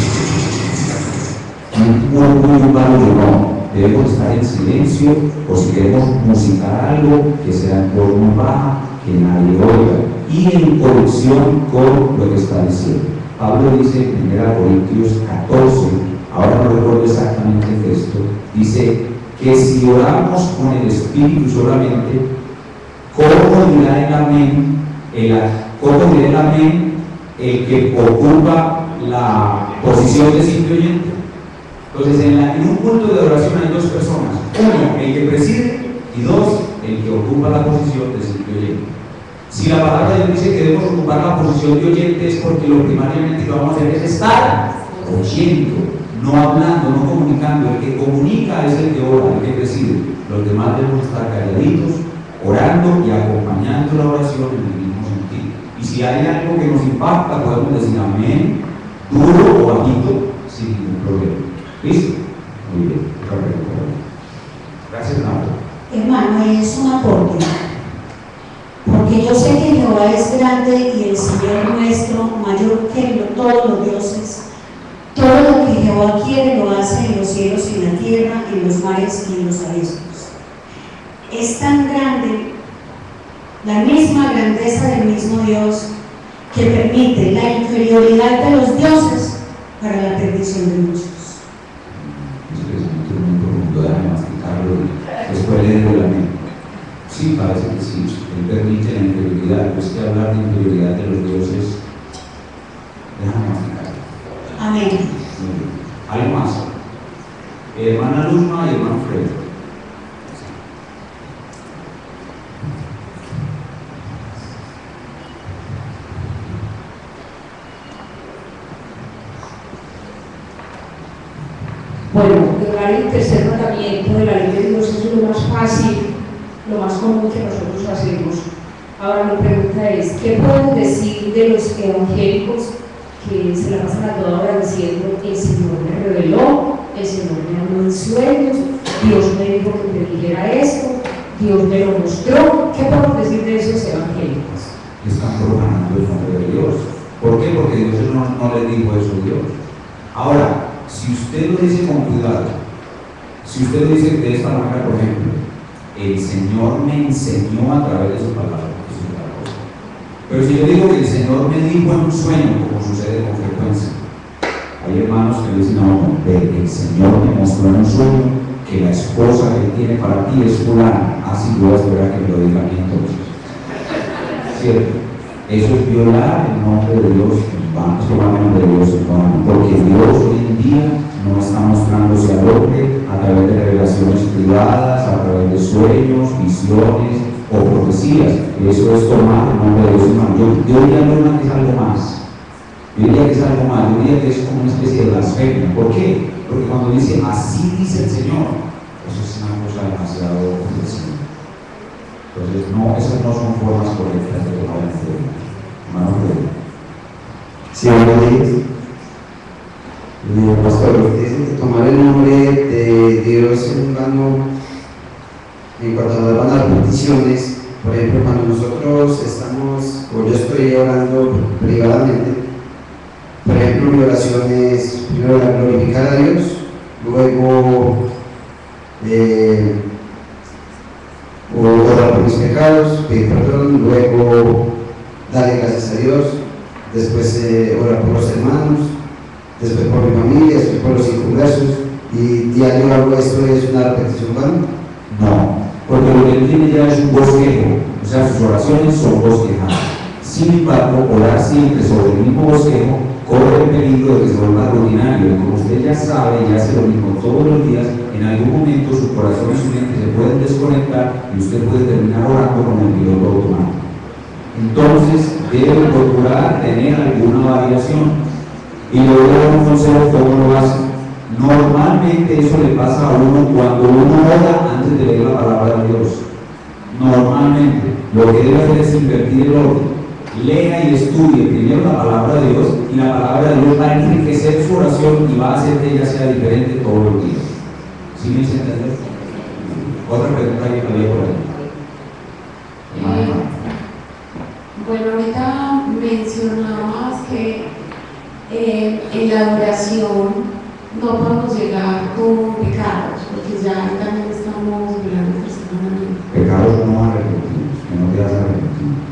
Muy, muy humano, no. Debemos estar en silencio, o si queremos musicar algo, que sea en voz muy baja, que nadie oiga, y en conexión con lo que está diciendo. Pablo dice en primera Corintios catorce, ahora no recuerdo exactamente el texto, dice que si oramos con el Espíritu solamente, ¿cómo dirá el amén? El, ¿Cómo dirá el amén el que ocupa la posición de simple oyente? Entonces, en, la, en un culto de oración hay dos personas: uno, el que preside, y dos, el que ocupa la posición de simple oyente. Si la palabra de Dios dice que debemos ocupar la posición de oyente, es porque lo primariamente que vamos a hacer es estar oyendo, no hablando, no comunicando. El que comunica es el que ora, el que preside. Los demás debemos estar calladitos, orando y acompañando la oración en el mismo sentido. Y si hay algo que nos impacta, podemos decir amén, duro o bajito, sin ningún problema. ¿Listo? Muy bien. Gracias, Nando. Hermano, es un aporte. Porque yo sé que Jehová es grande y el Señor nuestro mayor que lo, todos los dioses. Todo lo que Jehová quiere lo hace en los cielos y en la tierra, en los mares y en los abismos. Es tan grande, la misma grandeza del mismo Dios, que permite la inferioridad de los dioses para la perdición de muchos. Déjame masticarlo y después leerlo la mente. Sí, parece que sí, él permite la inferioridad, pero es que hablar de inferioridad de los dioses, déjame masticarlo. Amén. Algo más. Hermana Luzma y hermano Fred. Bueno, lograr el tercer mandamiento de la ley de Dios es lo más fácil, lo más común que nosotros hacemos. Ahora mi pregunta es, ¿qué pueden decir de los evangélicos que se la pasan a toda hora diciendo el Señor me reveló, el Señor me habló en sueños, Dios me dijo que te dijera esto, Dios me lo mostró. ¿Qué podemos decir de esos evangélicos? Están profanando el nombre de Dios. ¿Por qué? Porque Dios no, no le dijo eso a Dios. Ahora, si usted lo dice con cuidado, si usted lo dice de esta manera, por ejemplo, el Señor me enseñó a través de sus palabras, eso es otra cosa. Pero si yo digo que el Señor me dijo en un sueño, como sucede con frecuencia, hay hermanos que dicen, no, no, el Señor me mostró en un sueño que la esposa que él tiene para ti es fulana. Así voy a esperar que me lo diga a mí entonces. ¿Cierto? Eso es violar el nombre de Dios en vano, es tomar el nombre de Dios en vano, porque Dios hoy en día no está mostrándose al hombre a través de revelaciones privadas, a través de sueños, visiones o profecías. Eso es tomar el nombre de Dios en vano. Yo, yo diría no, que es algo más. Yo diría que es algo más, yo diría que es como una especie de blasfemia. ¿Por qué? Porque cuando dice, así dice el Señor, eso es una cosa demasiado ofensiva. Entonces, no, esas no son formas correctas de tomar el nombre. Hermano Pedro. Sí, buenos días. Eh, pastor, usted dice que tomar el nombre de Dios en vano, en cuanto nos van las peticiones, por ejemplo, cuando nosotros estamos, o yo estoy orando privadamente, por ejemplo, mi oración es primero glorificar a Dios, luego eh, orar por mis pecados, pedir perdón, luego darle gracias a Dios, después eh, orar por los hermanos, después por mi familia, después por los inconversos, y diario hago esto. ¿Es una repetición vana? No, porque lo que él tiene ya es un bosquejo, o sea, sus oraciones son bosquejadas. Sin embargo, orar siempre sobre el mismo bosquejo corre el peligro de que se vuelva rutinario, y como usted ya sabe y hace lo mismo todos los días, en algún momento su corazón y su mente se pueden desconectar y usted puede terminar orando con el piloto automático. Entonces, debe procurar tener alguna variación. Y le voy a dar un consejo cómo lo hace. Normalmente eso le pasa a uno cuando uno ora antes de leer la palabra de Dios. Normalmente, lo que debe hacer es invertir el orden. Lea y estudie primero la palabra de Dios, y la palabra de Dios va a enriquecer su oración y va a hacer que ella sea diferente todos los días. ¿Sí me hice entender? Otra pregunta que había por ahí. Eh, bueno, ahorita mencionabas que eh, en la adoración no podemos llegar con pecados, porque ya también estamos violando el tercer mandamiento. Pecados no arrepentidos, que no te has arrepentido.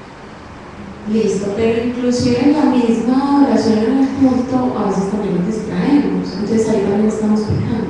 Listo, pero inclusive en la misma oración en el culto a veces también nos distraemos, entonces ahí también estamos pecando.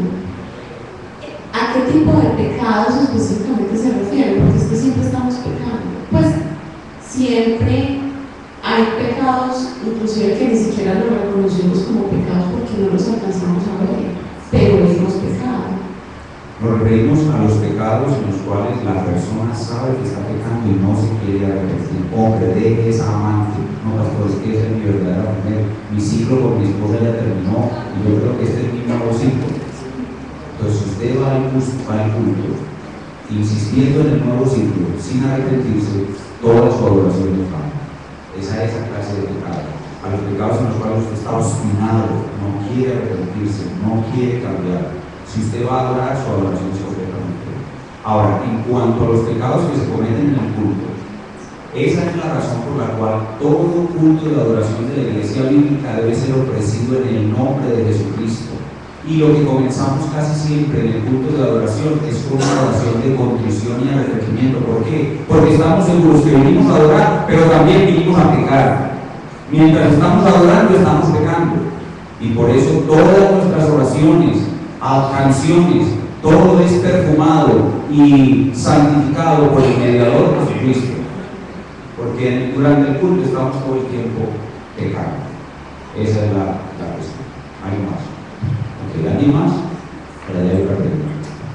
¿A qué tipo de pecados específicamente se refiere? Porque es que siempre estamos pecando. Pues siempre hay pecados, inclusive que ni siquiera los reconocemos como pecados porque no los alcanzamos a ver, pero hemos pecado. Nos referimos a los pecados en los cuales la persona sabe que está pecando y no se quiere arrepentir. Hombre, deje esa amante. No, pastor, es que esa es mi verdadera mujer. Mi ciclo con mi esposa ya terminó y yo creo que este es mi nuevo ciclo. Entonces, si usted va al culto, va al culto insistiendo en el nuevo ciclo, sin arrepentirse, toda su adoración es vana. Esa es esa clase de pecado. A los pecados en los cuales usted está obstinado, no quiere arrepentirse, no quiere cambiar. Si usted va a adorar, su adoración es completamente. Ahora, en cuanto a los pecados que se cometen en el culto, esa es la razón por la cual todo culto de adoración de la iglesia bíblica debe ser ofrecido en el nombre de Jesucristo. Y lo que comenzamos casi siempre en el culto de adoración es con una oración de contrición y arrepentimiento. ¿Por qué? Porque estamos seguros que venimos a adorar, pero también vinimos a pecar. Mientras estamos adorando, estamos pecando. Y por eso todas nuestras oraciones, a canciones, todo es perfumado y santificado por el mediador Jesucristo, porque durante el culto estamos todo el tiempo pecando. Esa es la, la cuestión. ¿Hay más? Ok, ¿alguien más? Para allá hay otra pregunta.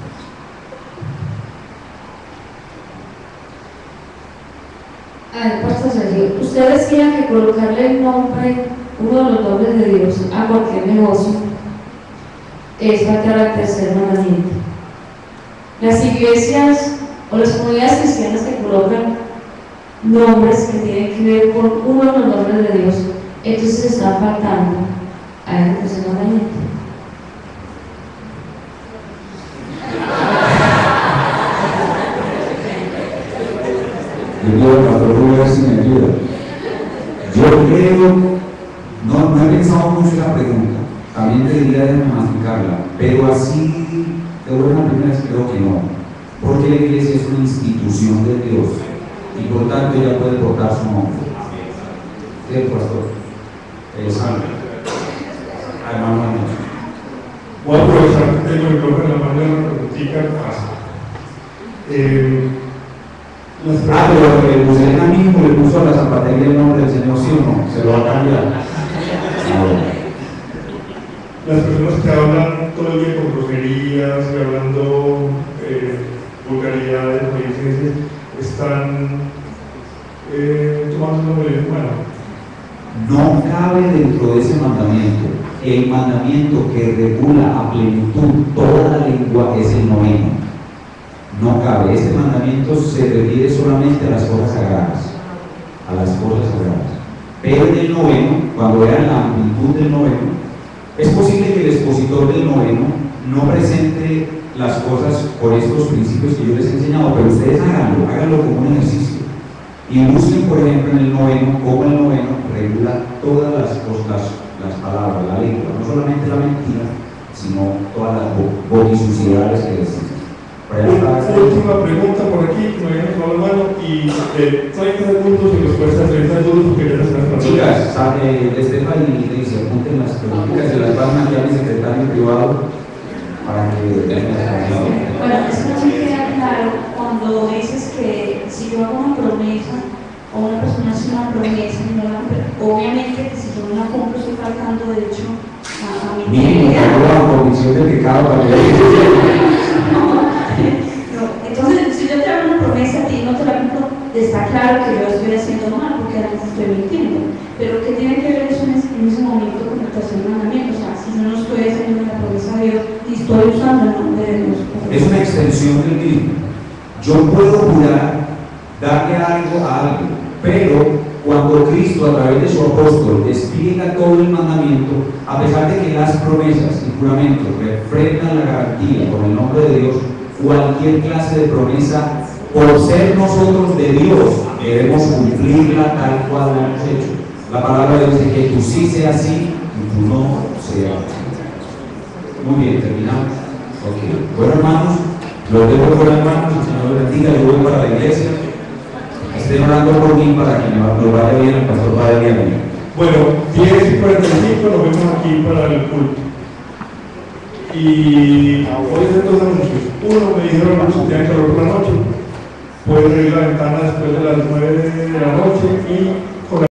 A ver, Pastor Sergio, usted decía que colocarle el nombre, uno de los nombres de Dios, a cualquier negocio es faltar al tercer mandamiento. Las iglesias o las comunidades cristianas que colocan nombres que tienen que ver con uno de los nombres de Dios, entonces están faltando al tercer mandamiento. Yo digo, pastor, voy a ver si me ayuda. Yo creo, no, no he pensado mucho en la pregunta, también debería de masticarla, pero así, de buena primera creo que no, porque la iglesia es una institución de Dios y por tanto ella puede portar su nombre. ¿Qué, pastor? El santo. Hermano, voy a aprovechar que tengo el micrófono en la mano de una preguntita fácil. Eh, las ah, pero le puse a mí mismo, le puso a la zapatería el nombre del Señor, ¿sí o no? Se lo va a cambiar. Las personas que hablan todo el día con groserías y hablando eh, vulgaridades, maldicencias, están eh, tomando un nombre humano. No cabe dentro de ese mandamiento. El mandamiento que regula a plenitud toda la lengua es el noveno. No cabe. Este mandamiento se refiere solamente a las cosas sagradas. A las cosas sagradas. Pero en el noveno, cuando vean la amplitud del noveno, es posible que el expositor del noveno no presente las cosas por estos principios que yo les he enseñado, pero ustedes háganlo, háganlo como un ejercicio. Y busquen, por ejemplo, en el noveno, cómo el noveno regula todas las cosas, las palabras, la lengua, no solamente la mentira, sino todas las botisuciedades que decimos. Última pregunta por aquí, que me habían tomado la mano, y de treinta segundos y respuesta treinta segundos, porque ya no se las chicas, eh, Estefa y Daisy, apunten las preguntas, se las pasan aquí a mi secretario privado para que den las respuestas. Bueno, es que no me queda claro cuando dices que si yo hago una promesa o una persona hace una promesa y no la cumpre, obviamente que si yo no la cumplo estoy faltando de hecho a, a mi mínimo, la condición de pecado para que no, entonces si yo te hago una promesa a ti y no te la cumplo, está claro que yo estoy haciendo mal porque además estoy mintiendo, pero ¿qué tiene que ver eso en ese, en ese momento con el tercer mandamiento? O sea, si yo no estoy haciendo una promesa a Dios y estoy usando el nombre de Dios. Es una extensión del mismo. Yo puedo jurar, darle algo a algo, pero cuando Cristo a través de su apóstol explica todo el mandamiento, a pesar de que las promesas y juramentos refrendan la garantía con el nombre de Dios, cualquier clase de promesa, por ser nosotros de Dios, debemos cumplirla tal cual la hemos hecho. La palabra de Dios dice que tú sí seas así y tú no seas así. Muy bien, terminamos. Ok. Bueno, hermanos, los dejo por las manos, el Señor los bendiga, yo voy para la iglesia. Estén orando por mí para que nos vaya bien, el pastor vaya bien. Bueno, diez y cuarenta y cinco nos vemos aquí para el culto. Y voy a hacer dos anuncios. Uno, me dijeron que se tienen calor por la noche. Pueden abrir la ventana después de las nueve de la noche y